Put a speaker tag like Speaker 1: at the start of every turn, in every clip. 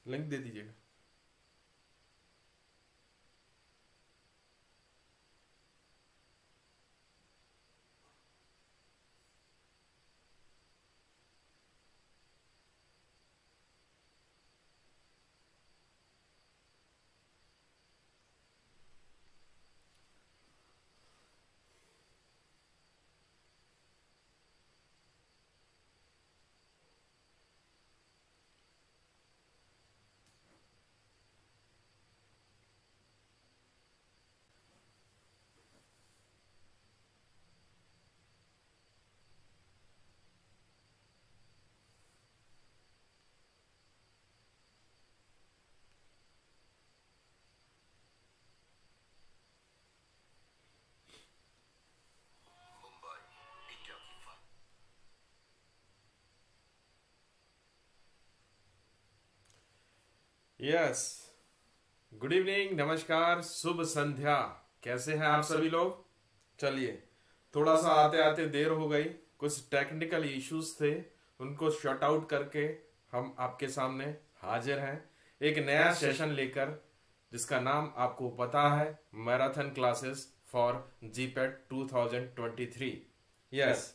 Speaker 1: Link दे दीजिएगा। Yes, good evening, नमस्कार, शुभ संध्या। कैसे हैं आप सभी लोग? चलिए, थोड़ा सा आते आते देर हो गई, कुछ टेक्निकल इश्यूज थे, उनको शॉर्ट आउट करके हम आपके सामने हाजिर हैं एक नया सेशन लेकर, जिसका नाम आपको पता है, marathon classes for GPAT 2023। Yes,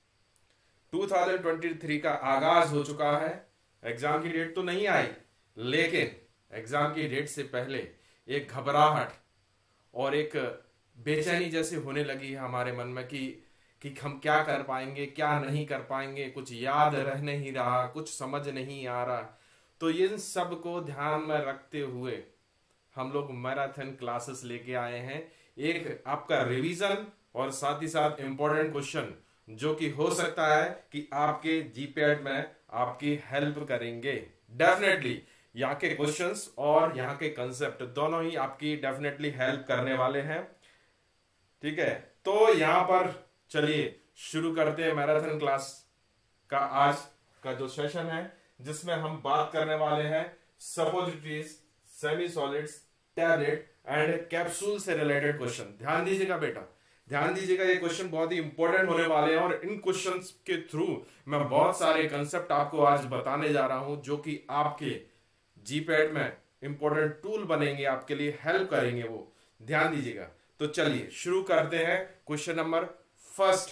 Speaker 1: 2023 का आगाज हो चुका है। एग्जाम की डेट तो नहीं आई, लेकिन एग्जाम की डेट से पहले एक घबराहट और एक बेचैनी जैसे होने लगी है हमारे मन में कि हम क्या कर पाएंगे, क्या नहीं कर पाएंगे, कुछ याद रह नहीं रहा, कुछ समझ नहीं आ रहा। तो इन सब को ध्यान में रखते हुए हम लोग मैराथन क्लासेस लेके आए हैं, एक आपका रिवीजन और साथ ही साथ इंपॉर्टेंट क्वेश्चन जो कि हो सकता है कि आपके जीपीएट में आपकी हेल्प करेंगे। डेफिनेटली यहाँ के क्वेश्चंस और यहाँ के कंसेप्ट दोनों ही आपकी डेफिनेटली हेल्प करने वाले हैं। ठीक है, तो यहाँ पर चलिए शुरू करते हैं मैराथन क्लास का आज का जो सेशन है, जिसमें हम बात करने वाले हैं suppositories, semi solids, tablet and capsule से रिलेटेड क्वेश्चन। ध्यान दीजिएगा बेटा, ध्यान दीजिएगा, ये क्वेश्चन बहुत ही इंपॉर्टेंट होने वाले हैं और इन क्वेश्चंस के थ्रू मैं बहुत सारे कंसेप्ट आपको आज बताने जा रहा हूं, जो कि आपके जीपैड में इंपॉर्टेंट टूल बनेंगे, आपके लिए हेल्प करेंगे वो। ध्यान दीजिएगा। तो चलिए शुरू करते हैं। Question number first,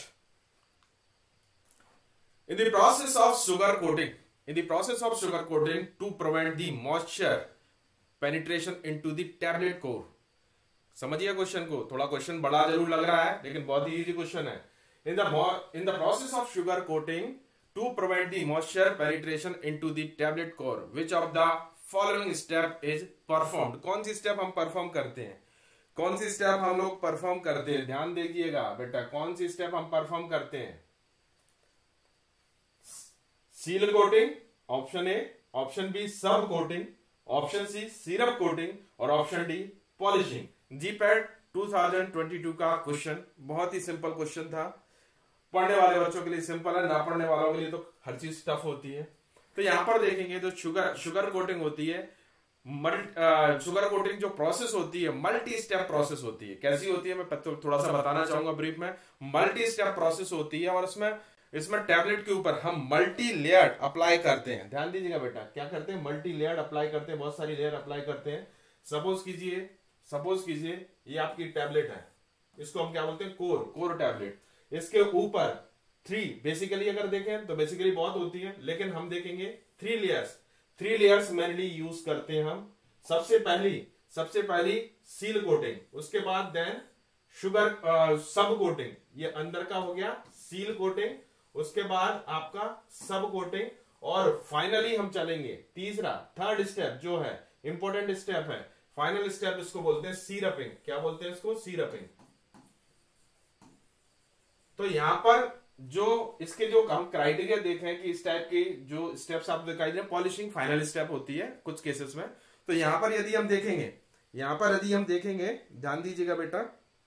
Speaker 1: in the process of sugar coating to prevent the moisture penetration into the tablet core. समझिए क्वेश्चन को, थोड़ा क्वेश्चन बड़ा जरूर लग रहा है, लेकिन बहुत ही इजी क्वेश्चन है। In the process of sugar coating to prevent the moisture penetration into the tablet core, which of the following step is performed. कौन सी स्टेप हम परफॉर्म करते हैं, कौन सी स्टेप हम लोग परफॉर्म करते हैं? ध्यान दीजिएगा बेटा, कौन सी स्टेप हम परफॉर्म करते हैं? Seal coating, option A, option B sub coating, option C syrup coating और ऑप्शन डी पॉलिशिंग। जीपैट 2022 का क्वेश्चन बहुत ही सिंपल क्वेश्चन था। पढ़ने वाले बच्चों के लिए सिंपल है, ना पढ़ने वालों के लिए तो हर चीज टफ होती है। तो यहां पर देखेंगे तो शुगर कोटिंग होती है, शुगर कोटिंग जो प्रोसेस होती है मल्टी स्टेप प्रोसेस होती है। कैसी होती है मैं थोड़ा सा बताना चाहूंगा ब्रीफ में। मल्टी स्टेप प्रोसेस होती है और इसमें टैबलेट के ऊपर हम मल्टी लेयर अप्लाई करते हैं। ध्यान दीजिएगा बेटा, क्या करते हैं? मल्टी लेयर अप्लाई करते हैं, बहुत सारी लेयर अप्लाई करते हैं। सपोज कीजिए ये आपकी टैबलेट है, इसको हम क्या बोलते हैं? Core tablet. इसके ऊपर 3 बेसिकली अगर देखें तो बेसिकली बहुत होती है, लेकिन हम देखेंगे 3 लेयर्स मेनली यूज करते हैं हम। सबसे पहली सील कोटिंग, उसके बाद देन शुगर सब कोटिंग, ये अंदर का हो गया सील कोटिंग, उसके बाद आपका सब कोटिंग, और फाइनली हम चलेंगे थर्ड स्टेप जो है इंपॉर्टेंट स्टेप है, फाइनल स्टेप, इसको बोलते हैं सीरपिंग। क्या बोलते हैं इसको? सीरपिंग। तो यहां पर जो इसके जो हम क्राइटेरिया देखें कि इस टाइप की जो स्टेप्स आप दिखाई दे, पॉलिशिंग फाइनल स्टेप होती है कुछ केसेस में। तो यहां पर यदि हम देखेंगे, ध्यान दीजिएगा बेटा,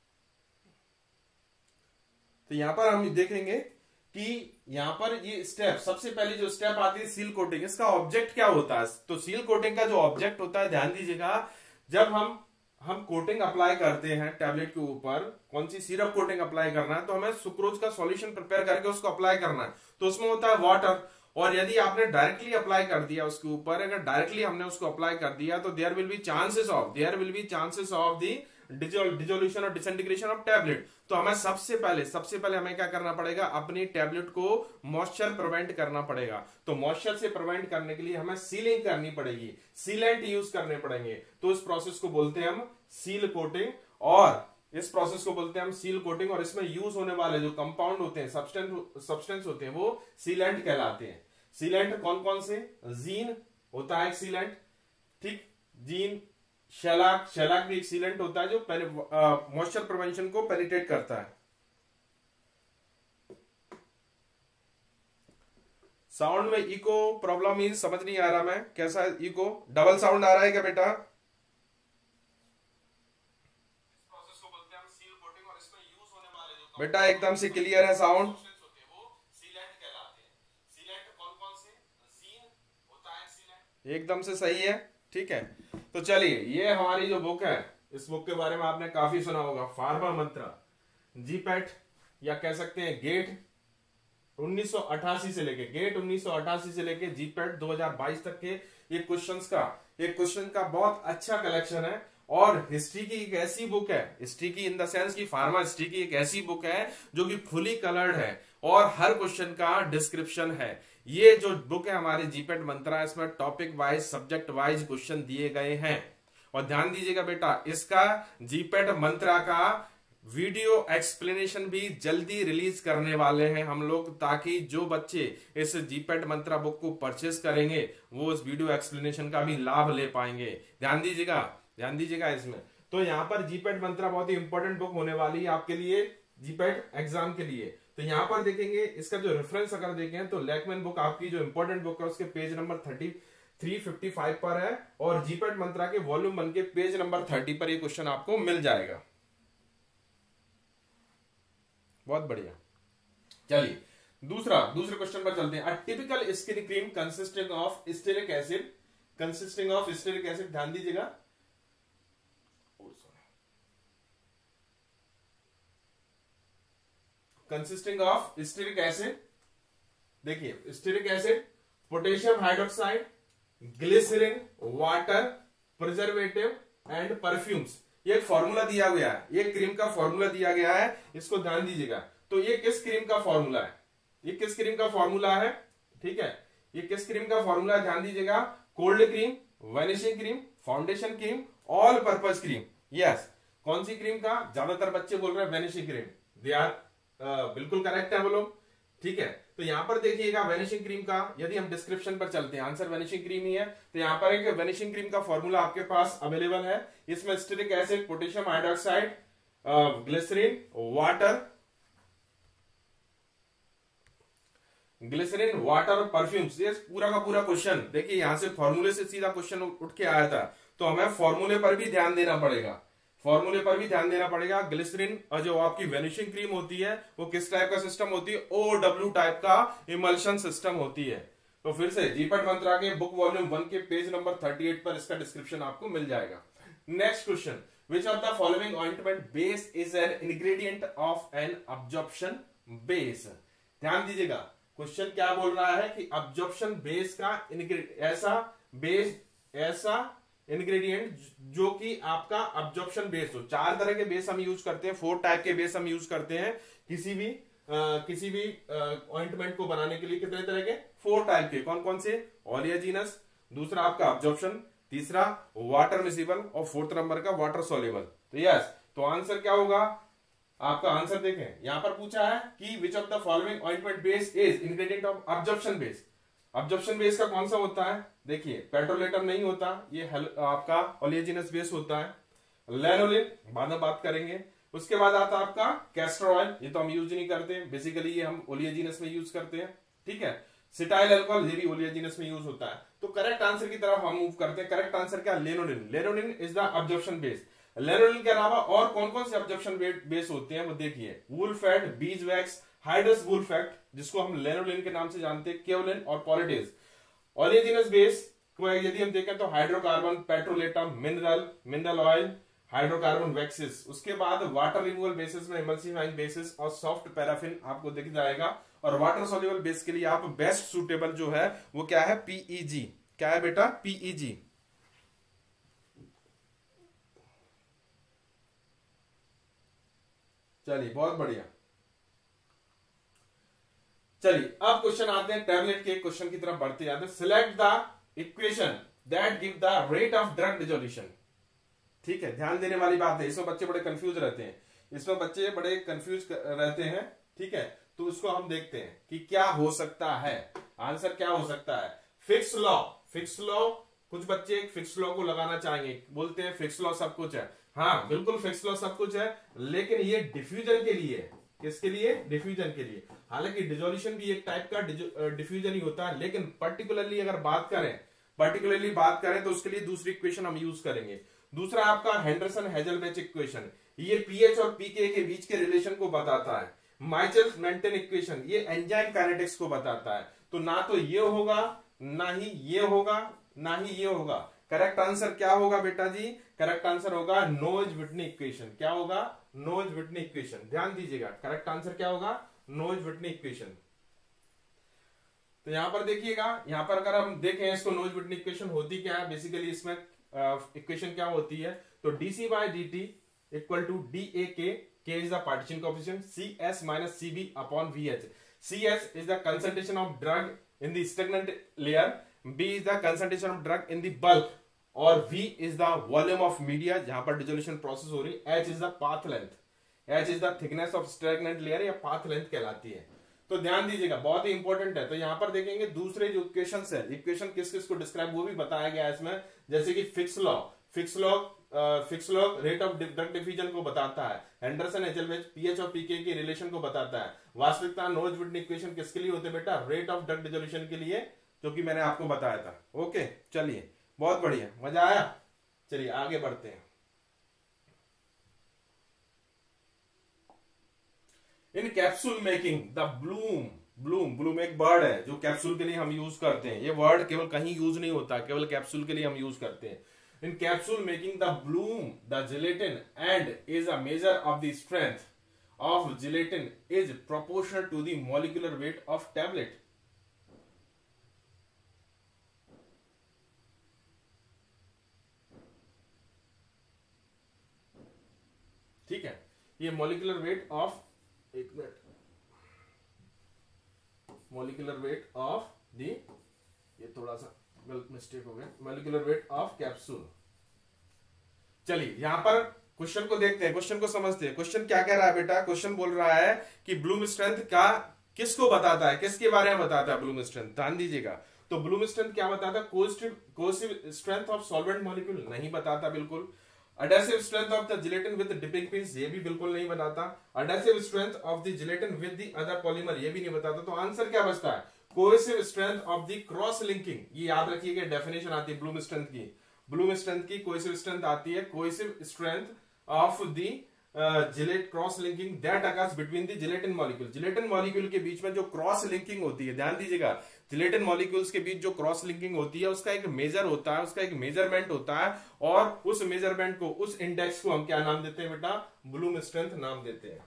Speaker 1: तो यहां पर हम देखेंगे कि यहां पर ये स्टेप, सबसे पहली जो स्टेप आती है सील कोटिंग, इसका ऑब्जेक्ट क्या होता है? तो सील कोटिंग का जो ऑब्जेक्ट होता है, ध्यान दीजिएगा, जब हम कोटिंग अप्लाई करते हैं टैबलेट के ऊपर, कौन सी सिरप कोटिंग अप्लाई करना है, तो हमें सुक्रोज का सॉल्यूशन प्रिपेयर करके उसको अप्लाई करना है। तो उसमें होता है वाटर, और यदि आपने डायरेक्टली अप्लाई कर दिया उसके ऊपर, अगर डायरेक्टली हमने उसको अप्लाई कर दिया तो there will be chances of the dissolution और डिसइंटीग्रेशन ऑफ टैबलेट। तो हमें सबसे पहले हमें क्या करना पड़ेगा, अपनी टैबलेट को मॉइस्चर प्रिवेंट करना पड़ेगा। तो मॉइस्चर से प्रिवेंट करने के लिए हमें सीलिंग करनी पड़ेगी, सीलेंट यूज करने पड़ेंगे। तो इस प्रोसेस को बोलते हैं हम सील कोटिंग, और इस प्रोसेस को बोलते हैं हम सील कोटिंग। और इसमें यूज होने वाले जो कंपाउंड होते हैं, सब्सटेंस होते हैं, वो सीलेंट कहलाते हैं। सीलेंट कौन कौन से, जीन होता है एक सीलेंट, ठीक, जीन, शेलाक भी एक सीलेंट होता है जो मॉइस्चर प्रिवेंशन को पेनिट्रेट करता है। साउंड में इको प्रॉब्लम मीन समझ नहीं आ रहा, मैं कैसा इको, डबल साउंड आ रहा है क्या बेटा? बेटा एकदम से क्लियर है साउंड? एकदम से सही है, ठीक है। तो चलिए, ये हमारी जो बुक है, इस बुक के बारे में आपने काफी सुना होगा, फार्मा मंत्रा, जीपैट या कह सकते हैं गेट 1988 से लेके जीपैट 2022 तक के ये क्वेश्चन का बहुत अच्छा कलेक्शन है। और हिस्ट्री की एक ऐसी बुक है, हिस्ट्री की इन द सेंस की फार्मा हिस्ट्री की एक ऐसी बुक है जो कि फुली कलर्ड है और हर क्वेश्चन का डिस्क्रिप्शन है। ये जो बुक है हमारे जीपैट मंत्रा, इसमें topic wise, subject wise question दिए गए हैं। और ध्यान दीजिएगा बेटा, इसका जीपैट मंत्रा का वीडियो एक्सप्लेनेशन भी जल्दी रिलीज करने वाले हैं हम लोग, ताकि जो बच्चे इस जीपैट मंत्रा बुक को परचेस करेंगे वो इस वीडियो एक्सप्लेनेशन का भी लाभ ले पाएंगे। ध्यान दीजिएगा इसमें। तो यहाँ पर जीपैट मंत्रा बहुत ही इंपॉर्टेंट बुक होने वाली है आपके लिए, जीपैट एग्जाम के लिए। तो यहाँ पर देखेंगे इसका जो रेफरेंस अगर देखें तो लैकमैन बुक आपकी जो इंपॉर्टेंट बुक है उसके पेज नंबर 355 पर है, और जीपैट मंत्रा के वॉल्यूम 1 के पेज नंबर 30 पर ये क्वेश्चन आपको मिल जाएगा। बहुत बढ़िया। चलिए दूसरे क्वेश्चन पर चलते हैं। A typical skin cream consisting of stearic acid, ध्यान दीजिएगा, कंसिस्टिंग ऑफ स्टेरिक एसिड, देखिए stearic acid, potassium hydroxide, glycerine, water, preservative and perfumes. ये एक फॉर्मूला दिया गया है, ये क्रीम का फॉर्मूला दिया गया है, इसको ध्यान दीजिएगा। तो ये किस क्रीम का फॉर्मूला है, ठीक है, ये किस क्रीम का फॉर्मूला है, ध्यान दीजिएगा। Cold cream, vanishing cream, foundation cream, all purpose cream. Yes, कौन सी क्रीम का? ज्यादातर बच्चे बोल रहे हैं वैनिशिंग क्रीम, दे आर बिल्कुल करेक्ट है वो लोग, ठीक है। तो यहां पर देखिएगा वैनिशिंग क्रीम का, यदि हम डिस्क्रिप्शन पर चलते हैं, आंसर वैनिशिंग क्रीम ही है। तो यहां पर एक वैनिशिंग क्रीम का फॉर्मूला आपके पास अवेलेबल है। इसमें stearic acid, potassium hydroxide, glycerine, water और परफ्यूम्स, ये पूरा का पूरा क्वेश्चन देखिए, यहां से फॉर्मूले से सीधा क्वेश्चन उठ के आया था। तो हमें फॉर्मूले पर भी ध्यान देना पड़ेगा। ग्लिसरीन जो आपकी वैनिशिंग क्रीम होती है वो किस टाइप का सिस्टम होती है? OW टाइप का इमल्शन सिस्टम होती है। तो फिर से जीपैट मंत्रा के बुक वॉल्यूम 1 के पेज नंबर 38 पर इसका डिस्क्रिप्शन आपको मिल जाएगा। Next question, which of the following ointment base is an ingredient of an absorption base. ध्यान दीजिएगा, क्वेश्चन क्या बोल रहा है कि अब्जॉर्प्शन बेस का ऐसा इंग्रेडिएंट जो कि आपका अब्जॉर्प्शन बेस हो। 4 तरह के बेस हम यूज करते हैं, 4 टाइप के बेस हम यूज करते हैं किसी भी ऑइंटमेंट को बनाने के लिए। कितने तरह के? 4 टाइप के। कौन कौन से? ओलियजिनस, दूसरा आपका अब्जॉर्प्शन, तीसरा वाटर मिसिबल, और 4th नंबर का वाटर सोल्यूबल। तो यस, तो आंसर क्या होगा? आपका आंसर देखें, यहां पर पूछा है कि which of the following ointment base is ingredient of absorption base. Absorption base का कौन सा होता है? देखिए, पेट्रोलेटम नहीं होता, ये आपका ओलियजिनस बेस होता है। लैनोलिन बाद में बात करेंगे। उसके बाद आता है आपका कैस्टर ऑयल, ये तो हम यूज नहीं करते, बेसिकली ये हम ओलियजिनस में यूज करते हैं, ठीक है। सिटाइल अल्कोहल, ये भी ओलियजिनस में यूज होता है। तो करेक्ट आंसर की तरफ हम मूव करते हैं। करेक्ट आंसर क्या? Lanolin is the absorption base. Lanolin के अलावा और कौन कौन से अब्जॉर्प्शन बेस होते हैं वो देखिए, wool fat, beeswax, hydrous wool fat जिसको हम लेनोलिन के नाम से जानते हैं, केओलिन और पॉलिडेज। ओलियजिनस बेस को यदि हम देखें तो hydrocarbon, petrolatum, mineral oil, hydrocarbon waxes. उसके बाद वाटर रिमूवल बेसिस में इमल्सिफाइंग बेसिस और सॉफ्ट पैराफिन आपको दिख जाएगा। और वाटर सोल्यूबल बेस के लिए आप बेस्ट सुटेबल जो है वो क्या है, पीईजी। क्या है बेटा, पीईजी। चलिए बहुत बढ़िया। चलिए अब क्वेश्चन आते हैं टैबलेट के क्वेश्चन की तरफ बढ़ते जाते हैं। Select the equation that give the rate of drug dissolution. ठीक है, ध्यान देने वाली बात है, इसमें बच्चे बड़े कंफ्यूज रहते हैं, इसमें बच्चे बड़े कंफ्यूज रहते हैं। ठीक है, तो उसको हम देखते हैं कि क्या हो सकता है, आंसर क्या हो सकता है। फिक्स लॉ, फिक्स लॉ, कुछ बच्चे फिक्स लॉ को लगाना चाहेंगे, बोलते हैं फिक्स लॉ सब कुछ है। हाँ बिल्कुल फिक्स लॉ सब कुछ है, लेकिन ये डिफ्यूजन के लिए, किसके लिए, डिफ्यूजन के लिए। हालांकि डिसोल्यूशन भी एक टाइप का डिफ्यूजन ही होता है, लेकिन पर्टिकुलरली अगर बात करें तो उसके लिए दूसरी इक्वेशन हम यूज करेंगे। दूसरा आपका हेंडरसन हेजलबैच इक्वेशन, ये पीएच और पीके के बीच के रिलेशन को बताता है। माइचेल्स मेंटन इक्वेशन, ये एंजाइम काइनेटिक्स को बताता है। तो ना तो ये होगा, ना ही ये होगा, ना ही ये होगा। करेक्ट आंसर क्या होगा बेटा जी, करेक्ट आंसर होगा नोइज व्हिटनी इक्वेशन। क्या होगा, नोइज व्हिटनी इक्वेशन। ध्यान दीजिएगा, करेक्ट आंसर क्या होगा, नोइज व्हिटनी इक्वेशन। तो यहां पर देखिएगा, यहां पर अगर हम देखें इसको, नोइज व्हिटनी इक्वेशन होती क्या है, बेसिकली इसमें इक्वेशन क्या होती है, तो DC by DT equal to D A K is the partition coefficient, C S minus C B upon V H. C S is the concentration of drug in the stagnant layer, B is the concentration of drug in the bulk, और V is the volume of media जहां पर dissolution process हो रही है, H is the path length, H is the thickness of stagnant layer, या path length कहलाती है। तो ध्यान दीजिएगा, बहुत ही इंपॉर्टेंट है। तो यहां पर देखेंगे दूसरे जो इक्वेशंस है, इक्वेशन किस किस को डिस्क्राइब वो भी बताया गया है इसमें, जैसे कि Fick's law rate of drug diffusion को बताता है, हेंडरसन हेजलबैच पीएच और पीके के रिलेशन को बताता है। वास्तविकता नोइज व्हिटनी इक्वेशन किसके लिए होते हैं बेटा, रेट ऑफ ड्रग डिसोल्यूशन के लिए, जो कि मैंने आपको बताया था। ओके चलिए बहुत बढ़िया, मजा आया। चलिए आगे बढ़ते हैं। In capsule making the bloom एक वर्ड है जो कैप्सूल के लिए हम यूज करते हैं। ये वर्ड केवल कहीं यूज नहीं होता, केवल कैप्सूल के लिए हम यूज करते हैं। In capsule making the bloom the gelatin and is a measure of the strength of gelatin is proportional to the molecular weight of tablet. ठीक है, ये मॉलिक्यूलर वेट ऑफ, एक minute, molecular weight of the, ये थोड़ा सा गलत mistake हो गया, मॉलिक्यूलर वेट ऑफ कैप्सूल। चलिए यहां पर क्वेश्चन को देखते हैं, क्वेश्चन को समझते हैं। क्वेश्चन क्या कह रहा है बेटा, क्वेश्चन बोल रहा है कि ब्लूम स्ट्रेंथ का किसको बताता है, किसके बारे में बताता है ब्लूम स्ट्रेंथ। ध्यान दीजिएगा, तो ब्लूम स्ट्रेंथ क्या बताता है, cohesive strength of solvent molecule नहीं बताता बिल्कुल। Adhesive strength of the gelatin with dipping pins, ये भी बिल्कुल नहीं बताता। Adhesive strength of the gelatin with the other polymer, ये भी नहीं बताता। तो आंसर क्या बचता है, cohesive strength of the cross linking. ये याद रखिएगा, डेफिनेशन आती है ब्लूम स्ट्रेंथ की, ब्लूम स्ट्रेंथ की कोहेसिव स्ट्रेंथ आती है, cohesive strength of the Gillette cross linking that occurs between the gelatin molecule. Gelatin molecule के बीच में जो क्रॉस लिंकिंग होती है, ध्यान दीजिएगा, जिलेटिन मॉलिक्यूल्स के बीच जो क्रॉस लिंकिंग होती है उसका एक मेजर होता है, उसका एक मेजरमेंट होता है, और उस मेजरमेंट को, उस इंडेक्स को हम क्या नाम देते हैं बेटा, ब्लूम स्ट्रेंथ नाम देते हैं।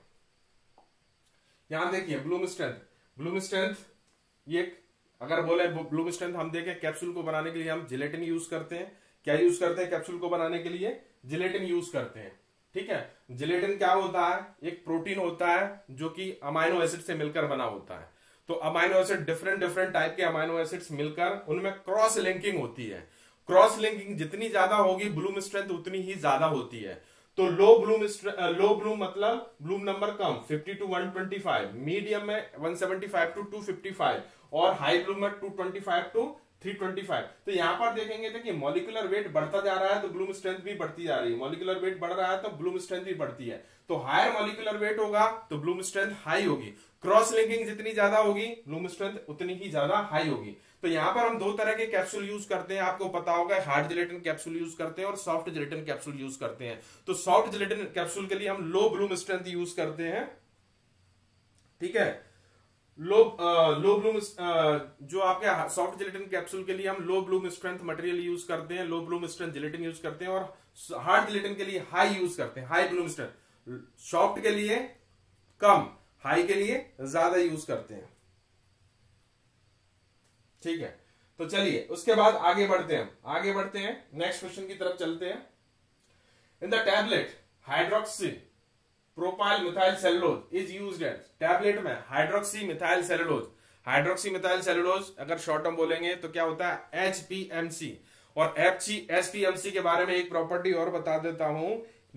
Speaker 1: यहां देखिए ब्लूम स्ट्रेंथ ये अगर बोले ब्लूम स्ट्रेंथ, हम देखें कैप्सूल को बनाने के लिए हम जिलेटिन यूज करते हैं। क्या यूज करते हैं कैप्सूल को बनाने के लिए, जिलेटिन यूज करते हैं। ठीक है, जिलेटिन क्या होता है, एक प्रोटीन होता है जो कि अमाइनो एसिड से मिलकर बना होता है। तो अमाइनो एसिड, डिफरेंट टाइप के अमाइनो एसिड्स मिलकर उनमें क्रॉस लिंकिंग होती है। क्रॉस लिंकिंग जितनी ज्यादा होगी ब्लूम स्ट्रेंथ उतनी ही ज्यादा होती है। तो लो ब्लूम मतलब ब्लूम नंबर कम 50 to 125, मीडियम में 175 to 255, और हाई ब्लूम में 225 to 325। तो यहां पर देखेंगे, देखिए मॉलिक्यूलर वेट बढ़ता जा रहा है तो ब्लूम स्ट्रेंथ भी बढ़ती जा रही है, मॉलिक्यूलर वेट बढ़ रहा है तो ब्लूम स्ट्रेंथ भी बढ़ती है। तो हायर मॉलिक्यूलर वेट होगा तो ब्लूम स्ट्रेंथ हाई होगी, क्रॉस लिंकिंग जितनी ज्यादा होगी ब्लूम स्ट्रेंथ उतनी ही ज्यादा हाई होगी। तो यहां पर हम दो तरह के कैप्सूल यूज करते हैं, आपको पता होगा, हार्ड जिलेटिन कैप्सूल यूज करते हैं और सॉफ्ट जिलेटिन कैप्सूल यूज करते हैं। तो सॉफ्ट जिलेटिन कैप्सूल के लिए हम लो ब्लूम स्ट्रेंथ यूज करते हैं। ठीक है, लो ब्लूम जो आपके सॉफ्ट जिलेटिन कैप्सूल के लिए हम low bloom strength material use करते हैं, low bloom strength gelatin use करते हैं, और हार्ड जिलेटिन के लिए हाई यूज करते हैं, हाई ब्लूम स्ट्रेंथ। सॉफ्ट के लिए कम, हाई के लिए ज्यादा यूज करते हैं। ठीक है, तो चलिए उसके बाद आगे बढ़ते हैं नेक्स्ट क्वेश्चन की तरफ चलते हैं। In the tablet hydroxy propyl methyl cellulose is used as, tablet में हाइड्रोक्सी मिथाइल सेलुलोज अगर शॉर्ट टर्म बोलेंगे तो क्या होता है HPMC। और HPMC के बारे में एक प्रॉपर्टी और बता देता हूं,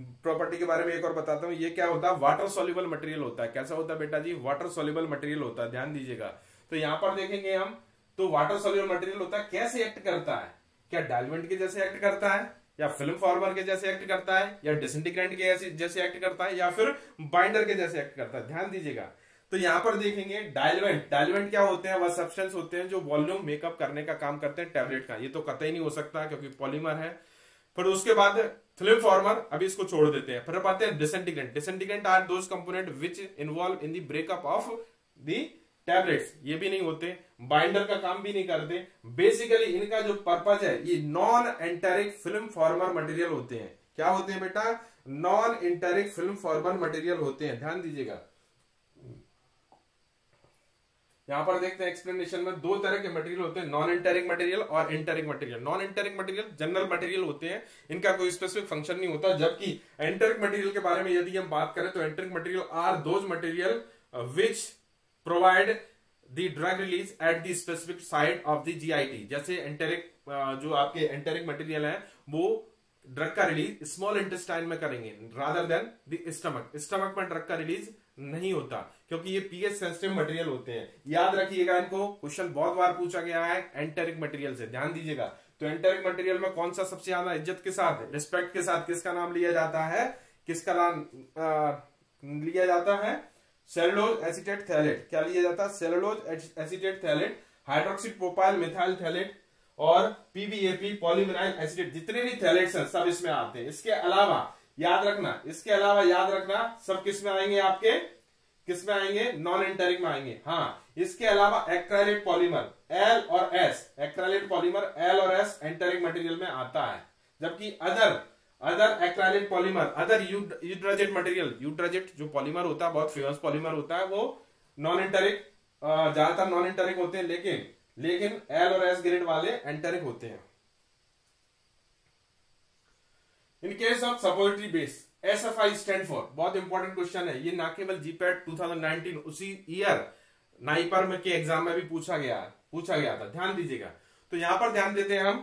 Speaker 1: ये क्या होता है, वाटर सॉल्युबल मटेरियल होता है। कैसा होता है बेटा जी, वाटर सॉल्युबल मटेरियल होता है, ध्यान दीजिएगा। तो यहां पर देखेंगे हम, तो वाटर सॉल्युबल मटेरियल होता है, कैसे एक्ट करता है, क्या डायल्वेंट के जैसे एक्ट करता है, या फिल्म फॉर्मर के जैसे एक्ट करता है, या डिसइंटीग्रेंट के जैसे एक्ट करता है, या फिर बाइंडर के जैसे एक्ट करता है, ध्यान दीजिएगा। तो यहां पर देखेंगे डायल्वेंट क्या होते हैं, वह सब्सटेंस होते हैं जो वॉल्यूम मेकअप करने का काम करते हैं टैबलेट का, ये तो कतई नहीं हो सकता क्योंकि पॉलीमर है। फिर उसके बाद फिल्म फॉर्मर, अभी इसको छोड़ देते हैं। फिर आते हैं disintegrant are those component which involve in the breakup of the tablets, ये भी नहीं होते, बाइंडर का काम भी नहीं करते। बेसिकली इनका जो पर्पज है, ये non enteric film former material होते हैं। क्या होते हैं बेटा, non enteric film former material होते हैं, ध्यान दीजिएगा। यहां पर देखते हैं एक्सप्लेनेशन में, दो तरह के मटेरियल होते हैं, नॉन एंटेरिक मटेरियल और enteric material. Non enteric material general material होते हैं, इनका कोई स्पेसिफिक फंक्शन नहीं होता। जबकि एंटेरिक मटेरियल के बारे में यदि हम बात करें तो enteric material are those material which provide the drug release at the specific site of the GIT। जैसे एंटेरिक जो आपके एंटेरिक मटेरियल है वो ड्रग का रिलीज स्मॉल इंटेस्टाइन में करेंगे रादर देन द स्टमक में ड्रग का रिलीज नहीं होता, क्योंकि ये pH सेंसिटिव मटेरियल होते हैं। याद रखिएगा इनको, क्वेश्चन बहुत बार पूछा गया है एंटेरिक मटेरियल से, ध्यान दीजिएगा। तो एंटेरिक मटेरियल में कौन सा सबसे ज्यादा इज्जत के साथ, रिस्पेक्ट के साथ किसका नाम लिया जाता है, सेलुलोज एसीटेट थैलेट। क्या लिया जाता है, cellulose acetate phthalate, hydroxy propyl methyl phthalate और PBAP पॉलीविनाइल एसिटेट, जितने भी थैलेट्स हैं सब इसमें आते हैं। इसके अलावा याद रखना सब किस में आएंगे, आपके किस में आएंगे, नॉन एंटेरिक में आएंगे। हाँ, इसके अलावा एक्राइलेट पॉलीमर L और S, एक्राइलेट पॉलीमर L और S एंटेरिक मटेरियल में आता है। जबकि other acrylate polymer, other Eudragit material, Eudragit जो पॉलीमर होता है, बहुत फेमस पॉलीमर होता है, वो नॉन एंटेरिक, ज्यादातर नॉन एंटेरिक होते हैं, लेकिन L और S ग्रेड वाले एंटेरिक होते हैं। In case of suppository base, SFI stand for, बहुत इंपॉर्टेंट क्वेश्चन है ये, ना केवल GPAT 2019 उसी ईयर नाइपर में के एग्जाम में भी पूछा गया था, ध्यान दीजिएगा। तो यहां पर ध्यान देते हैं हम,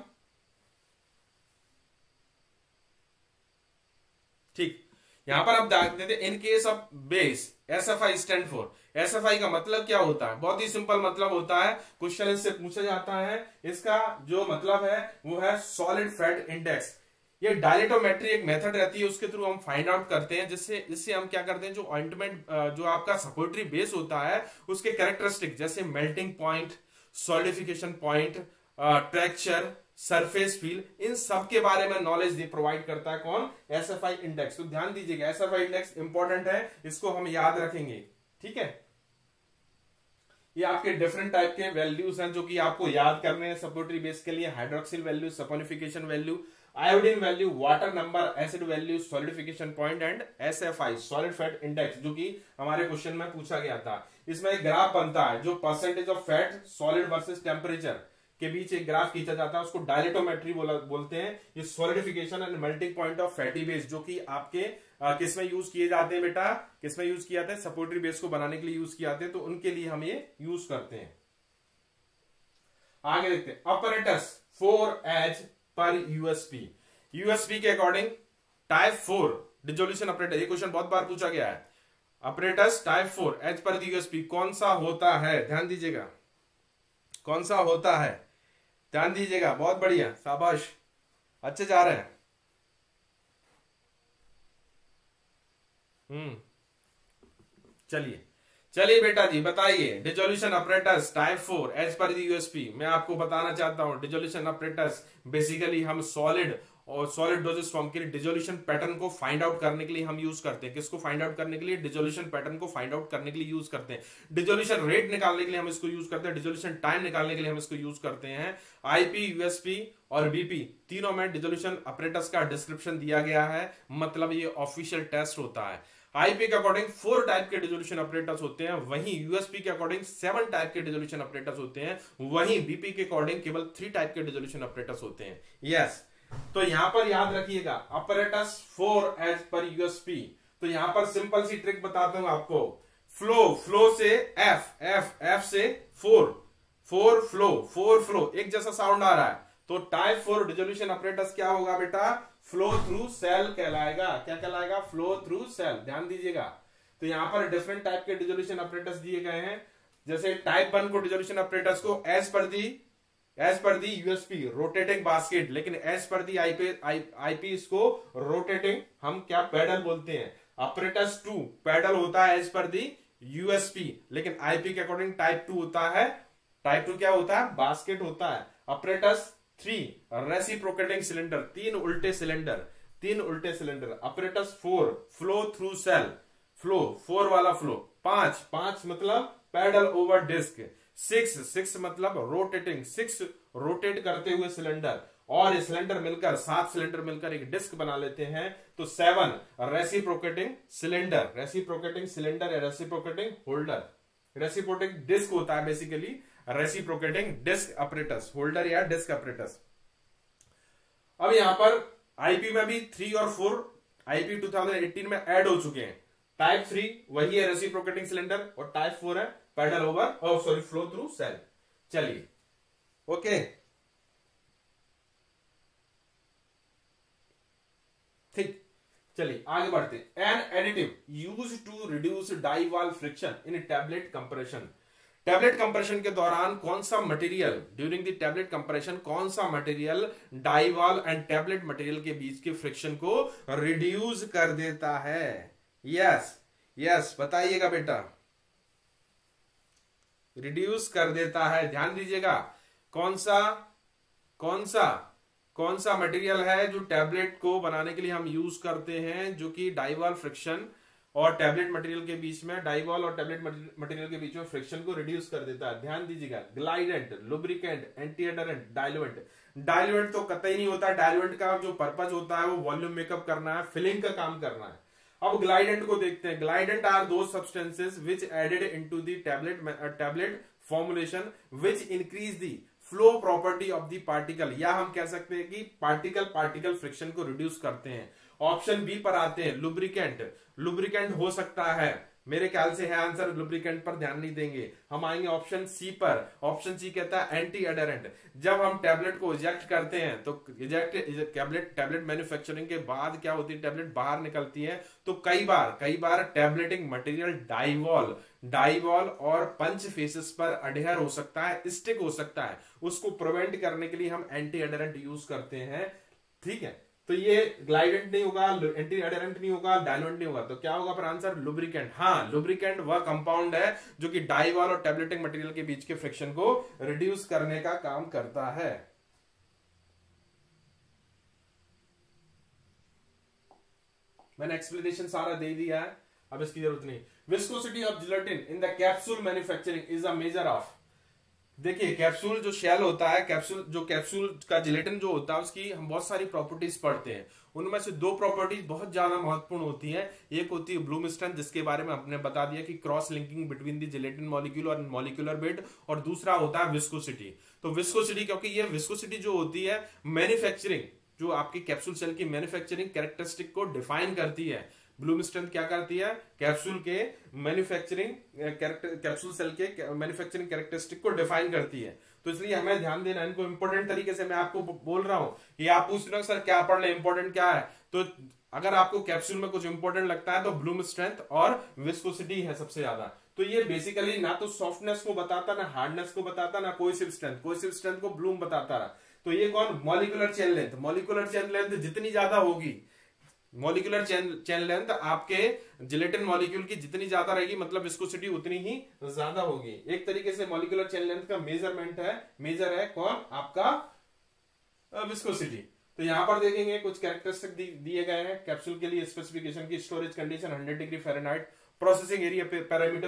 Speaker 1: ठीक, यहां पर आप ध्यान देते हैं in case of base SFI stand for. SFI का मतलब क्या होता है, बहुत ही सिंपल मतलब होता है, क्वेश्चन इससे पूछा जाता है, इसका जो मतलब है वो है सॉलिड फैट इंडेक्स। ये डायलेटोमेट्री एक मेथड रहती है, उसके थ्रू हम फाइंड आउट करते हैं, जिससे हम क्या करते हैं, जो ऑइंटमेंट जो आपका सपोर्टरी बेस होता है उसके कैरेक्टरिस्टिक, जैसे melting point, solidification point, texture, surface feel, इन सब के बारे में नॉलेज प्रोवाइड करता है कौन, SFI इंडेक्स। तो ध्यान दीजिएगा, SFI इंडेक्स इंपॉर्टेंट है, इसको हम याद रखेंगे, ठीक है। ये आपके डिफरेंट टाइप के वैल्यूज हैं जो कि आपको याद करने हैं सपोर्टरी बेस के लिए, hydroxyl value, saponification value, iodine value, water number, acid value, solidification point and SFI solid fat index, जो कि हमारे क्वेश्चन में पूछा गया था। इसमें एक ग्राफ बनता है, जो percentage of fat solid versus temperature के बीच एक ग्राफ खींचा जाता है, उसको डायलेटोमेट्री बोलते हैं। ये solidification and melting point of fatty base, जो कि आपके किसमें यूज किए जाते हैं बेटा, किसमें यूज किया जाता है, सपोर्टरी बेस को बनाने के लिए यूज किए जाते हैं, तो उनके लिए हम ये यूज करते हैं। आगे देखते हैं, apparatus for as per USP के अकॉर्डिंग टाइप 4 डिसोल्यूशन अपरेटस, ये क्वेश्चन बहुत बार पूछा गया है। Apparatus type 4 as per USP कौन सा होता है, ध्यान दीजिएगा, कौन सा होता है, ध्यान दीजिएगा, बहुत बढ़िया, शाबाश, अच्छे जा रहे हैं। चलिए बेटा जी बताइए, dissolution apparatus type 4 as per USP. मैं आपको बताना चाहता हूं, डिसोल्यूशन अपरेटस बेसिकली हम सॉलिड और सॉलिड डोजेस फॉर्म के लिए डिसोल्यूशन पैटर्न को फाइंड आउट करने के लिए हम यूज करते हैं। किसको फाइंड आउट करने के लिए, डिसोल्यूशन पैटर्न को फाइंड आउट करने के लिए यूज करते हैं। डिसोल्यूशन रेट निकालने के लिए हम इसको यूज करते हैं, डिसोल्यूशन टाइम निकालने के लिए हम इसको यूज करते हैं। आईपी, यूएसपी और बीपी तीनों में डिसोल्यूशन अपरेटस का डिस्क्रिप्शन दिया गया है, मतलब ये ऑफिशियल टेस्ट होता है। आईपी के अकॉर्डिंग 4 टाइप के डिसोल्यूशन ऑपरेटर्स होते हैं, वहीं यूएसपी के अकॉर्डिंग 7 टाइप के डिसोल्यूशन ऑपरेटर्स होते हैं, वहीं बीपी के अकॉर्डिंग केवल 3 टाइप के डिसोल्यूशन ऑपरेटर्स होते हैं। यस, तो यहां पर याद रखिएगा ऑपरेटर्स 4 एज पर यूएसपी। तो यहां पर सिंपल सी ट्रिक बताता हूं आपको। फ्लो से एफ से 4 फ्लो एक जैसा साउंड आ रहा है, तो टाइप 4 डिसोल्यूशन ऑपरेटर्स क्या होगा बेटा? फ्लो थ्रू सेल कहलाएगा। क्या कहलाएगा? Flow through cell. ध्यान दीजिएगा। तो यहां पर डिफरेंट टाइप के डिसोल्यूशन ऑपरेटर्स दिए गए हैं। जैसे टाइप 1 को डिसोल्यूशन ऑपरेटर्स को as per the USP rotating basket, लेकिन एज पर दी आईपी इसको रोटेटिंग हम क्या पैडल बोलते हैं। ऑपरेटर्स 2 पैडल होता है एज पर दी यूएसपी, लेकिन आईपी के अकॉर्डिंग टाइप 2 होता है। टाइप 2 क्या होता है? बास्केट होता है। ऑपरेटर्स 3 रेसिप्रोकेटिंग सिलेंडर, 3 उल्टे cylinder. Operators 4 flow through cell, 4 वाला फ्लो। 5 मतलब पैडल ओवर डिस्क। 6 मतलब रोटेटिंग, 6 रोटेट करते हुए सिलेंडर, और सिलेंडर मिलकर 7 सिलेंडर मिलकर एक डिस्क बना लेते हैं। तो 7 रेसिप्रोकेटिंग सिलेंडर या रेसिप्रोकेटिंग होल्डर। रेसिप्रोकेटिंग डिस्क होता है basically, reciprocating disc operators, holder या डिस्क ऑपरेटर्स। अब यहां पर आईपी में भी 3 और 4 आईपी 2018 में ऐड हो चुके हैं। टाइप 3 वही है रेसिप्रोकेटिंग सिलेंडर, और टाइप 4 है paddle over flow through cell. चलिए, ओके, ठीक, चलिए आगे बढ़ते हैं। An additive use to reduce die wall friction in tablet compression. Tablet compression के दौरान कौन सा material, during the tablet compression कौन सा material die wall and tablet material के बीच के फ्रिक्शन को रिड्यूस कर देता है? यस बताइएगा बेटा। रिड्यूस कर देता है, ध्यान दीजिएगा। कौन सा मटेरियल है जो टैबलेट को बनाने के लिए हम यूज करते हैं, जो कि डाइवॉल फ्रिक्शन और टैबलेट मटेरियल के बीच में, डाइवॉल और टैबलेट मटेरियल के बीच में फ्रिक्शन को रिड्यूस कर देता है? ध्यान दीजिएगा। Glidant, lubricant, anti adherent, diluent. Diluent तो कतई नहीं होता। डाइल्यूएंट का जो पर्पज होता है वो वॉल्यूम मेकअप करना है, फिलिंग का काम करना है। अब ग्लाइडेंट को देखते हैं। Glidant are those substances which added into the tablet formulation which increase the flow property of the particle, या हम कह सकते हैं कि पार्टिकल फ्रिक्शन को रिड्यूस करते हैं। ऑप्शन बी पर आते हैं। लुब्रिकेंट हो सकता है, मेरे ख्याल से है आंसर। लुब्रिकेंट पर ध्यान नहीं देंगे, हम आएंगे ऑप्शन सी पर। ऑप्शन सी कहता है एंटी एडरेंट। जब हम टैबलेट को इजेक्ट करते हैं तो टैबलेट मैन्युफैक्चरिंग के बाद क्या होती है, टैबलेट बाहर निकलती है, तो कई बार टैबलेटिंग मटेरियल डाइवॉल और पंच फेसेस पर अडेयर हो सकता है, स्टिक हो सकता है। उसको प्रिवेंट करने के लिए हम एंटी एडरेंट यूज करते हैं। ठीक है, तो ये ग्लाइडेंट नहीं होगा, एंटी एडरेंट नहीं होगा, डाइल्यूएंट नहीं होगा, तो क्या होगा पर आंसर? लुब्रिकेंट। हाँ, लुब्रिकेंट वह कंपाउंड है जो कि डाइवॉल और टैबलेटिंग मटेरियल के बीच के फ्रिक्शन को रिड्यूस करने का काम करता है। मैंने एक्सप्लेनेशन सारा दे दिया है, अब इसकी जरूरत नहीं। Viscosity of gelatin in the capsule manufacturing is a measure of. देखिए, कैप्सूल जो शेल होता है, कैप्सूल का जिलेटिन जो होता है, उसकी हम बहुत सारी प्रॉपर्टीज पढ़ते हैं। उनमें से 2 प्रॉपर्टीज बहुत ज्यादा महत्वपूर्ण होती है। एक होती है ब्लूम स्ट्रेंथ, जिसके बारे में हमने बता दिया कि cross linking between the gelatin molecule और मॉलिक्यूलर वेट, और दूसरा होता है विस्कोसिटी। तो विस्कोसिटी, क्योंकि ये विस्कोसिटी जो होती है मैन्युफैक्चरिंग, जो आपकी कैप्सूल सेल की मैन्युफैक्चरिंग कैरेक्टरिस्टिक को डिफाइन करती है। ब्लूम स्ट्रेंथ क्या करती है? कैप्सूल के मैन्युफैक्चरिंग कैप्सूल सेल के मैन्युफैक्चरिंग कैरेक्टरिस्टिक को डिफाइन करती है। तो इसलिए हमें ध्यान देना, इनको इंपॉर्टेंट तरीके से मैं आपको बोल रहा हूं। ये आप पूछ रहे हो सर क्या पढ़ ले, इंपॉर्टेंट क्या है? तो अगर आपको कैप्सूल में कुछ इंपॉर्टेंट लगता है तो ब्लूम स्ट्रेंथ और विस्कोसिटी है सबसे ज्यादा। तो ये बेसिकली ना तो सॉफ्टनेस को बताता, ना हार्डनेस को बताता, ना कोहेसिव स्ट्रेंथ को ब्लूम बताता रहा। तो ये कौन? Molecular chain length. Molecular chain length जितनी ज्यादा होगी, मॉलिक्यूलर चेन लेंथ आपके जिलेटिन मॉलिक्यूल की जितनी ज्यादा रहेगी, मतलब विस्कोसिटी उतनी ही ज्यादा होगी। एक तरीके से मॉलिक्यूलर चेन लेंथ का मेजर है कौन? आपका विस्कोसिटी। तो यहां पर देखेंगे कुछ कैरेक्टरिस्टिक दिए गए हैं कैप्सूल के लिए। स्पेसिफिकेशन की storage condition 100 degree Fahrenheit, processing area parameter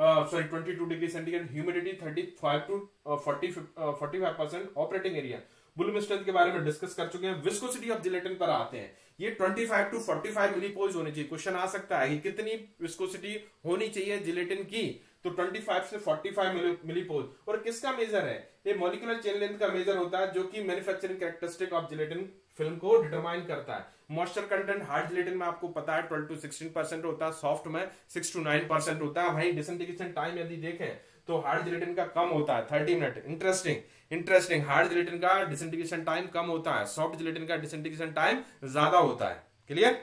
Speaker 1: 22 degree centigrade, humidity 35 to 45%, operating area bloom strength के बारे में डिस्कस कर चुके हैं। विस्कोसिटी ऑफ जिलेटिन पर आते हैं। ये 25 to 45 मिलीपोज होनी चाहिए। क्वेश्चन आ सकता है कि कितनी विस्कोसिटी होनी चाहिए जिलेटिन की, तो 25 से 45 मिलीपोज। और किसका मेजर है? ये मॉलिक्यूलर चेन लेंथ का मेजर होता है, जो कि manufacturing characteristic of gelatin film को डिटरमाइन करता है। मॉइस्चर कंटेंट हार्ड जिलेटिन में आपको पता है 12 to 16% होता है, सॉफ्ट में 6 to 9% होता है। वहीं डिसइंटीग्रेशन टाइम यदि देखें तो हार्ड जिलेटिन का कम होता है, 30 मिनट। इंटरेस्टिंग हार्ड जिलेटिन का डिसइंटीग्रेशन टाइम कम होता है, सॉफ्ट जिलेटिन का डिसइंटीग्रेशन टाइम ज्यादा होता है। क्लियर?